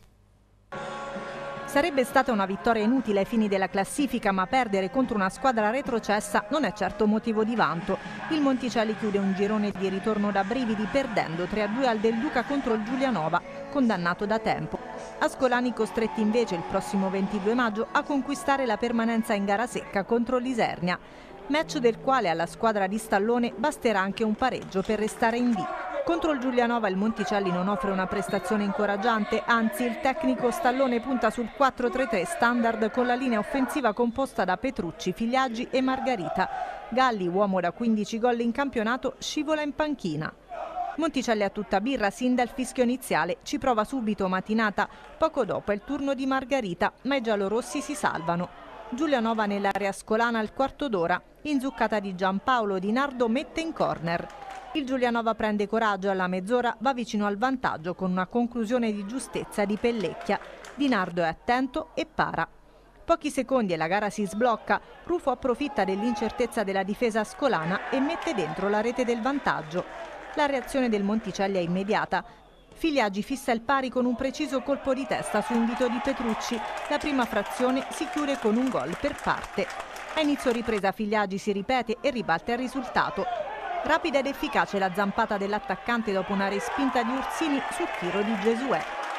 N: Sarebbe stata una vittoria inutile ai fini della classifica, ma perdere contro una squadra retrocessa non è certo motivo di vanto. Il Monticelli chiude un girone di ritorno da brividi perdendo 3-2 al Del Duca contro il Giulianova, condannato da tempo. Ascolani costretti invece il prossimo 22 maggio a conquistare la permanenza in gara secca contro l'Isernia, match del quale alla squadra di Stallone basterà anche un pareggio per restare in D. Contro il Giulianova il Monticelli non offre una prestazione incoraggiante, anzi il tecnico Stallone punta sul 4-3-3 standard con la linea offensiva composta da Petrucci, Figliaggi e Margarita. Galli, uomo da 15 gol in campionato, scivola in panchina. Monticelli a tutta birra sin dal fischio iniziale, ci prova subito Matinata, poco dopo è il turno di Margarita, ma i giallorossi si salvano. Giulianova nell'area ascolana al quarto d'ora, inzuccata di Giampaolo, Di Nardo mette in corner. Il Giulianova prende coraggio, alla mezz'ora va vicino al vantaggio con una conclusione di giustezza di Pellecchia. Di Nardo è attento e para. Pochi secondi e la gara si sblocca, Rufo approfitta dell'incertezza della difesa ascolana e mette dentro la rete del vantaggio. La reazione del Monticelli è immediata. Figliaggi fissa il pari con un preciso colpo di testa su invito di Petrucci. La prima frazione si chiude con un gol per parte. A inizio ripresa Figliaggi si ripete e ribalta il risultato. Rapida ed efficace la zampata dell'attaccante dopo una respinta di Ursini sul tiro di Gesuè.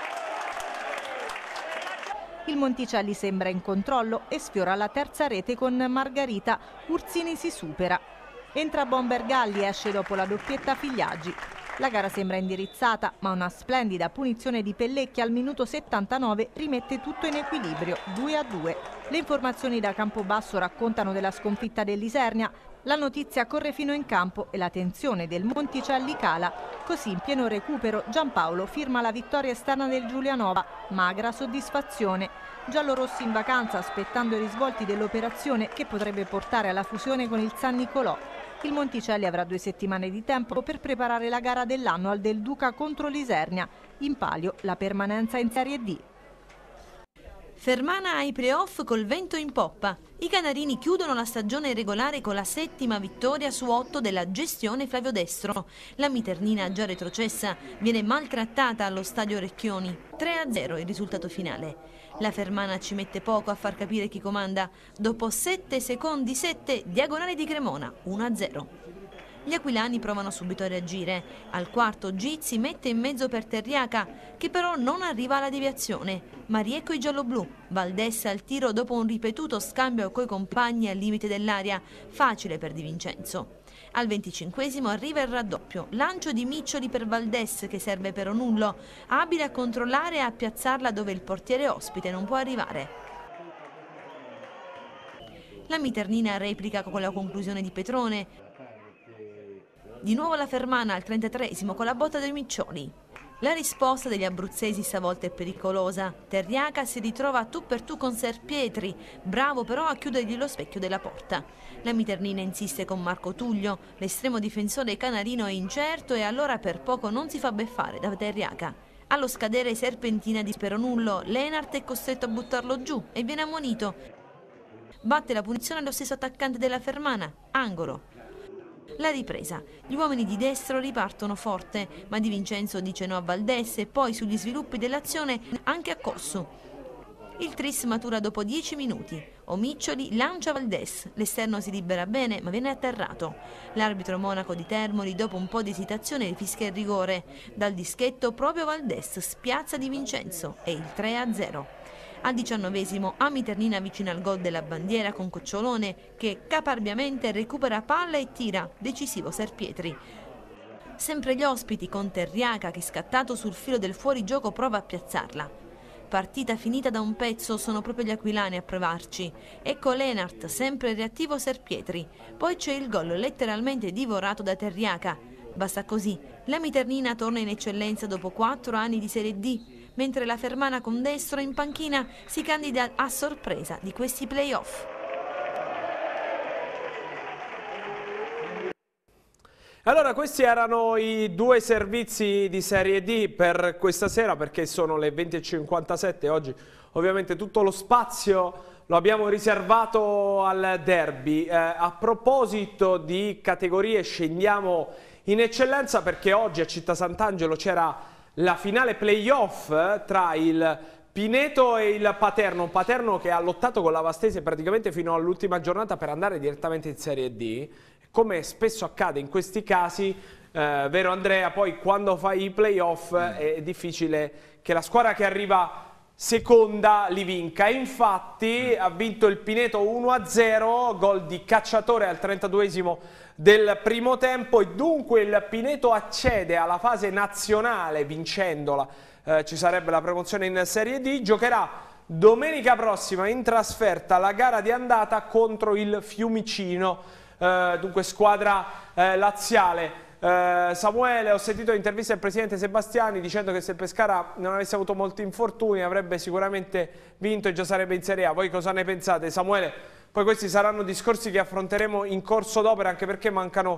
N: Il Monticelli sembra in controllo e sfiora la terza rete con Margarita. Ursini si supera. Entra Bomber Galli e esce dopo la doppietta Figliaggi. La gara sembra indirizzata, ma una splendida punizione di Pellecchia al minuto 79 rimette tutto in equilibrio, 2-2. Le informazioni da Campobasso raccontano della sconfitta dell'Isernia. La notizia corre fino in campo e la tensione del Monticelli cala. Così in pieno recupero Giampaolo firma la vittoria esterna del Giulianova. Magra soddisfazione. Giallorossi in vacanza aspettando i risvolti dell'operazione che potrebbe portare alla fusione con il San Nicolò. Il Monticelli avrà 2 settimane di tempo per preparare la gara dell'anno al Del Duca contro l'Isernia. In palio la permanenza in Serie D.
O: Fermana ai playoff col vento in poppa. I canarini chiudono la stagione regolare con la 7ª vittoria su 8 della gestione Flavio Destro. La Miternina, già retrocessa, viene maltrattata allo stadio Recchioni. 3-0 il risultato finale. La Fermana ci mette poco a far capire chi comanda. Dopo 7 secondi 7, diagonale di Cremona, 1-0. Gli aquilani provano subito a reagire. Al quarto Gizzi mette in mezzo per Terriaca, che però non arriva alla deviazione. Ma riecco i gialloblu. Valdés al tiro dopo un ripetuto scambio coi compagni al limite dell'area. Facile per Di Vincenzo. Al 25esimo arriva il raddoppio. Lancio di Miccioli per Valdés che serve per Onullo. Abile a controllare e a piazzarla dove il portiere ospite non può arrivare. La Miternina replica con la conclusione di Petrone. Di nuovo la Fermana al 33esimo con la botta dei Miccioli. La risposta degli abruzzesi stavolta è pericolosa. Terriaca si ritrova a tu per tu con Serpietri, bravo però a chiudergli lo specchio della porta. La Miternina insiste con Marco Tullio, l'estremo difensore canarino è incerto e allora per poco non si fa beffare da Terriaca. Allo scadere serpentina di Speronullo, Lenart è costretto a buttarlo giù e viene ammonito. Batte la punizione allo stesso attaccante della Fermana, angolo. La ripresa. Gli uomini di Destro ripartono forte, ma Di Vincenzo dice no a Valdés e poi sugli sviluppi dell'azione anche a Cossu. Il tris matura dopo 10 minuti. Omiccioli lancia Valdés, l'esterno si libera bene ma viene atterrato. L'arbitro monaco di Termoli dopo un po' di esitazione rifischia il rigore. Dal dischetto proprio Valdés spiazza Di Vincenzo e il 3-0. Al 19esimo Amiternina vicino al gol della bandiera con Cocciolone che caparbiamente recupera palla e tira, decisivo Serpietri. Sempre gli ospiti con Terriaca che scattato sul filo del fuorigioco prova a piazzarla. partita finita da un pezzo sono proprio gli aquilani a provarci. Ecco Lenart, sempre reattivo Serpietri. Poi c'è il gol letteralmente divorato da Terriaca. Basta così. La Miternina torna in eccellenza dopo 4 anni di Serie D, mentre la Fermana con Destro in panchina si candida a sorpresa di questi play-off.
A: Allora, questi erano i 2 servizi di Serie D per questa sera, perché sono le 20:57. Oggi ovviamente tutto lo spazio lo abbiamo riservato al derby. A proposito di categorie, scendiamo in eccellenza, perché oggi a Città Sant'Angelo c'era la finale playoff tra il Pineto e il Paterno. Un Paterno che ha lottato con la Vastese praticamente fino all'ultima giornata per andare direttamente in Serie D. Come spesso accade in questi casi, vero Andrea, poi quando fai i playoff è difficile che la squadra che arriva seconda li vinca. Infatti ha vinto il Pineto 1-0, gol di Cacciatore al 32esimo del primo tempo, e dunque il Pineto accede alla fase nazionale vincendola. Ci sarebbe la promozione in Serie D. Giocherà domenica prossima in trasferta la gara di andata contro il Fiumicino. Dunque squadra laziale. Samuele, ho sentito l'intervista del presidente Sebastiani dicendo che se il Pescara non avesse avuto molti infortuni avrebbe sicuramente vinto e già sarebbe in Serie A. Voi cosa ne pensate, Samuele? Poi questi saranno discorsi che affronteremo in corso d'opera, anche perché mancano,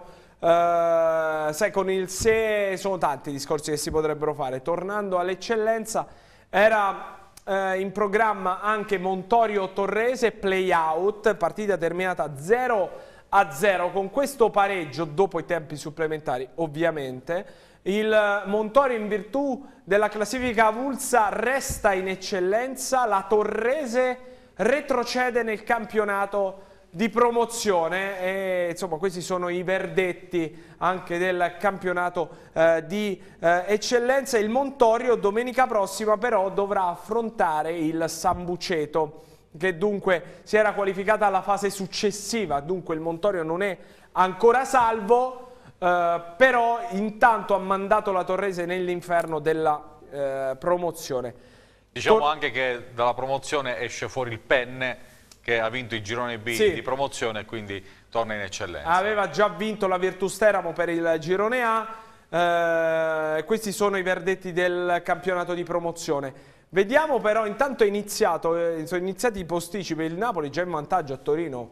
A: sai, con il SE sono tanti discorsi che si potrebbero fare. Tornando all'eccellenza, era in programma anche Montorio-Torrese, play-out, partita terminata 0-0. Con questo pareggio, dopo i tempi supplementari ovviamente, il Montorio, in virtù della classifica avulsa, resta in eccellenza. La Torrese retrocede nel campionato di promozione e insomma questi sono i verdetti anche del campionato di eccellenza. Il Montorio domenica prossima però dovrà affrontare il Sambuceto, che dunque si era qualificata alla fase successiva. Dunque il Montorio non è ancora salvo, però intanto ha mandato la Torrese nell'inferno della promozione.
B: Diciamo anche che dalla promozione esce fuori il Penne, che ha vinto il girone B di promozione e quindi torna in eccellenza. Aveva
A: già vinto la Virtus Teramo per il girone A. Questi sono i verdetti del campionato di promozione. Vediamo però, intanto sono iniziati i posticipi. Il Napoli già in vantaggio a Torino,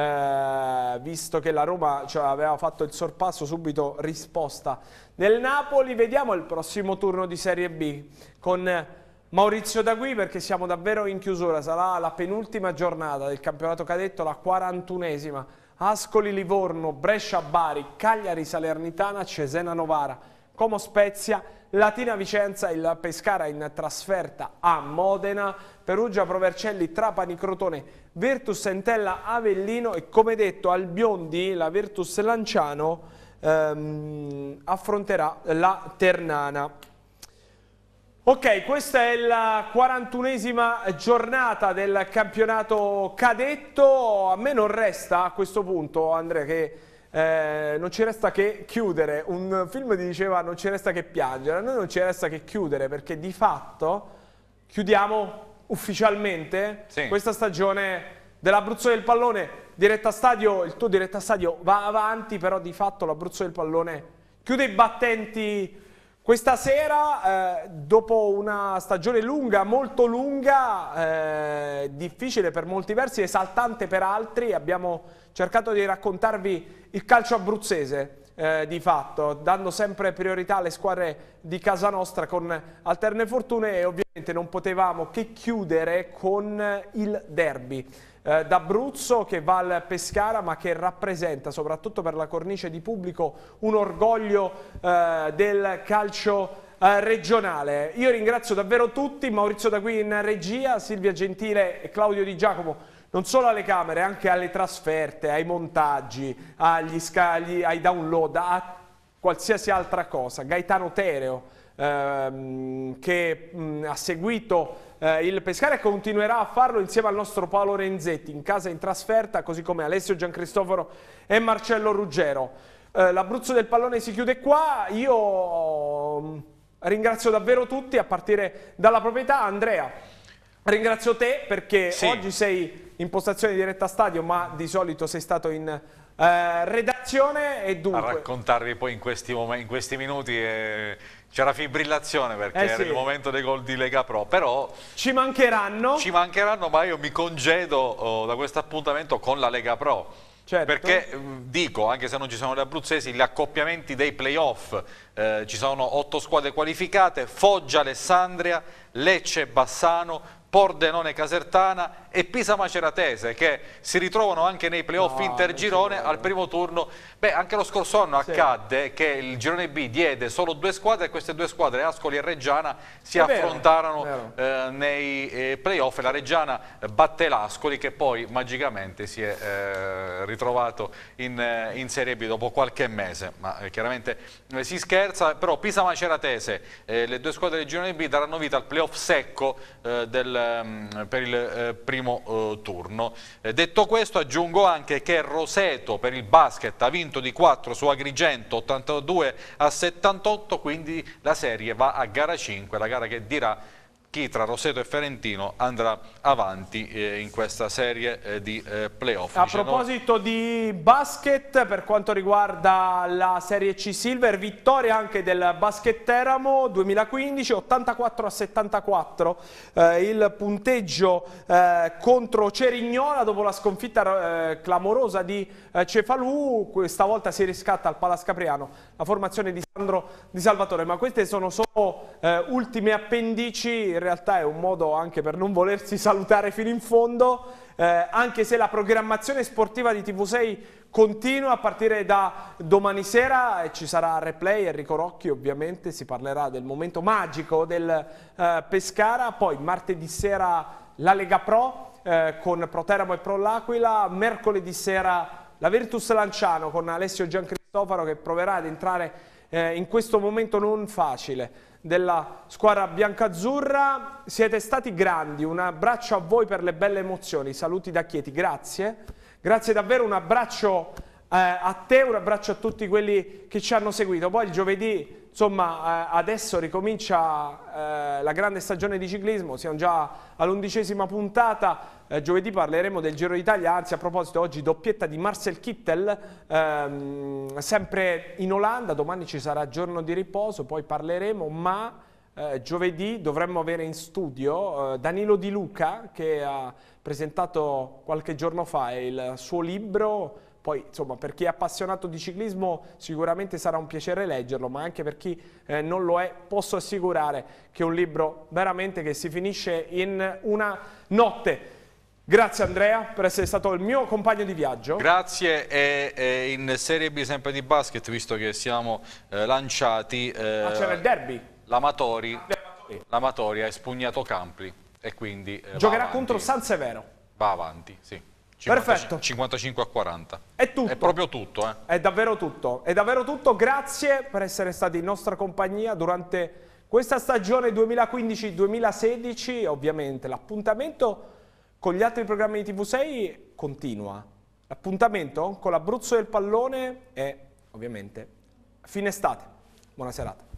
A: visto che la Roma aveva fatto il sorpasso, subito risposta del Napoli. Vediamo il prossimo turno di Serie B con Maurizio Dagui, perché siamo davvero in chiusura. Sarà la penultima giornata del campionato cadetto, la 41esima. Ascoli Livorno, Brescia Bari, Cagliari Salernitana, Cesena Novara, Como Spezia, Latina Vicenza, il Pescara in trasferta a Modena, Perugia Provercelli, Trapani Crotone, Virtus Entella Avellino e, come detto, al Biondi la Virtus Lanciano affronterà la Ternana. Ok, questa è la 41esima giornata del campionato cadetto. A me non resta a questo punto, Andrea, che non ci resta che chiudere. Un film diceva non ci resta che piangere. A noi non ci resta che chiudere, perché di fatto chiudiamo ufficialmente questa stagione dell'Abruzzo del Pallone. Diretta Stadio, il tuo Diretta Stadio va avanti, però di fatto l'Abruzzo del Pallone chiude i battenti questa sera, dopo una stagione lunga, molto lunga, difficile per molti versi, esaltante per altri. Abbiamo cercato di raccontarvi il calcio abruzzese, di fatto, dando sempre priorità alle squadre di casa nostra con alterne fortune, e ovviamente non potevamo che chiudere con il derby d'Abruzzo, che va al Pescara, ma che rappresenta, soprattutto per la cornice di pubblico, un orgoglio del calcio regionale. Io ringrazio davvero tutti, Maurizio Dagui in regia, Silvia Gentile e Claudio Di Giacomo non solo alle camere, anche alle trasferte, ai montaggi, agli scagli, ai download, a qualsiasi altra cosa. Gaetano Tereo, che ha seguito il Pescara e continuerà a farlo insieme al nostro Paolo Renzetti, in casa e in trasferta, così come Alessio Giancristoforo e Marcello Ruggero. L'Abruzzo del Pallone si chiude qua. Io ringrazio davvero tutti, a partire dalla proprietà. Andrea, ringrazio te perché oggi sei in postazione diretta stadio, ma di solito sei stato in redazione e dunque...
B: A raccontarvi poi in questi minuti c'era fibrillazione perché era il momento dei gol di Lega Pro, però
A: ci mancheranno,
B: ma io mi congedo da questo appuntamento con la Lega Pro.
A: Certo.
B: Perché dico, anche se non ci sono gli abruzzesi, gli accoppiamenti dei playoff, ci sono 8 squadre qualificate: Foggia, Alessandria, Lecce, Bassano, Pordenone, Casertana e Pisa Maceratese, che si ritrovano anche nei playoff intergirone al primo turno. Beh, anche lo scorso anno accadde che il girone B diede solo 2 squadre e queste 2 squadre, Ascoli e Reggiana, si affrontarono nei playoff e la Reggiana batté l'Ascoli, che poi magicamente si è ritrovato in Serie B dopo qualche mese. Ma chiaramente si scherza, però Pisa Maceratese, le 2 squadre del girone B daranno vita al playoff secco per il primo turno. Detto questo, aggiungo anche che Roseto per il basket ha vinto di 4 su Agrigento 82-78, quindi la serie va a gara 5, la gara che dirà chi tra Roseto e Ferentino andrà avanti in questa serie di playoff.
A: A proposito di basket, per quanto riguarda la Serie C Silver, vittoria anche del Basket Teramo 2015, 84-74, il punteggio contro Cerignola dopo la sconfitta clamorosa di Cefalù. Questa volta si riscatta al Palascapriano la formazione di Sandro Di Salvatore, ma queste sono solo ultime appendici. In realtà è un modo anche per non volersi salutare fino in fondo, anche se la programmazione sportiva di TV6 continua a partire da domani sera, e ci sarà replay, Enrico Rocchi ovviamente, si parlerà del momento magico del Pescara, poi martedì sera la Lega Pro con Pro Teramo e Pro L'Aquila, mercoledì sera la Virtus Lanciano con Alessio Giancristofaro, che proverà ad entrare in questo momento non facile della squadra biancazzurra. Siete stati grandi, un abbraccio a voi per le belle emozioni, saluti da Chieti, grazie davvero, un abbraccio a te, un abbraccio a tutti quelli che ci hanno seguito. Poi il giovedì, insomma, adesso ricomincia la grande stagione di ciclismo, siamo già all'11ª puntata. Giovedì parleremo del Giro d'Italia, anzi a proposito oggi doppietta di Marcel Kittel, sempre in Olanda, domani ci sarà giorno di riposo, poi parleremo, ma giovedì dovremmo avere in studio Danilo Di Luca, che ha presentato qualche giorno fa il suo libro. Poi insomma, per chi è appassionato di ciclismo sicuramente sarà un piacere leggerlo, ma anche per chi non lo è posso assicurare che è un libro veramente che si finisce in una notte. Grazie Andrea per essere stato il mio compagno di viaggio.
B: Grazie, e in Serie B sempre di basket, visto che siamo lanciati,
A: c'era il derby.
B: L'Amatoria ha espugnato Campli e quindi
A: giocherà contro San Severo.
B: Va avanti, sì.
A: Perfetto.
B: 55-40.
A: È tutto.
B: È proprio tutto, eh?
A: È davvero tutto. È davvero tutto. Grazie per essere stati in nostra compagnia durante questa stagione 2015-2016. Ovviamente l'appuntamento con gli altri programmi di TV6 continua. L'appuntamento con l'Abruzzo del Pallone è ovviamente fine estate. Buona serata.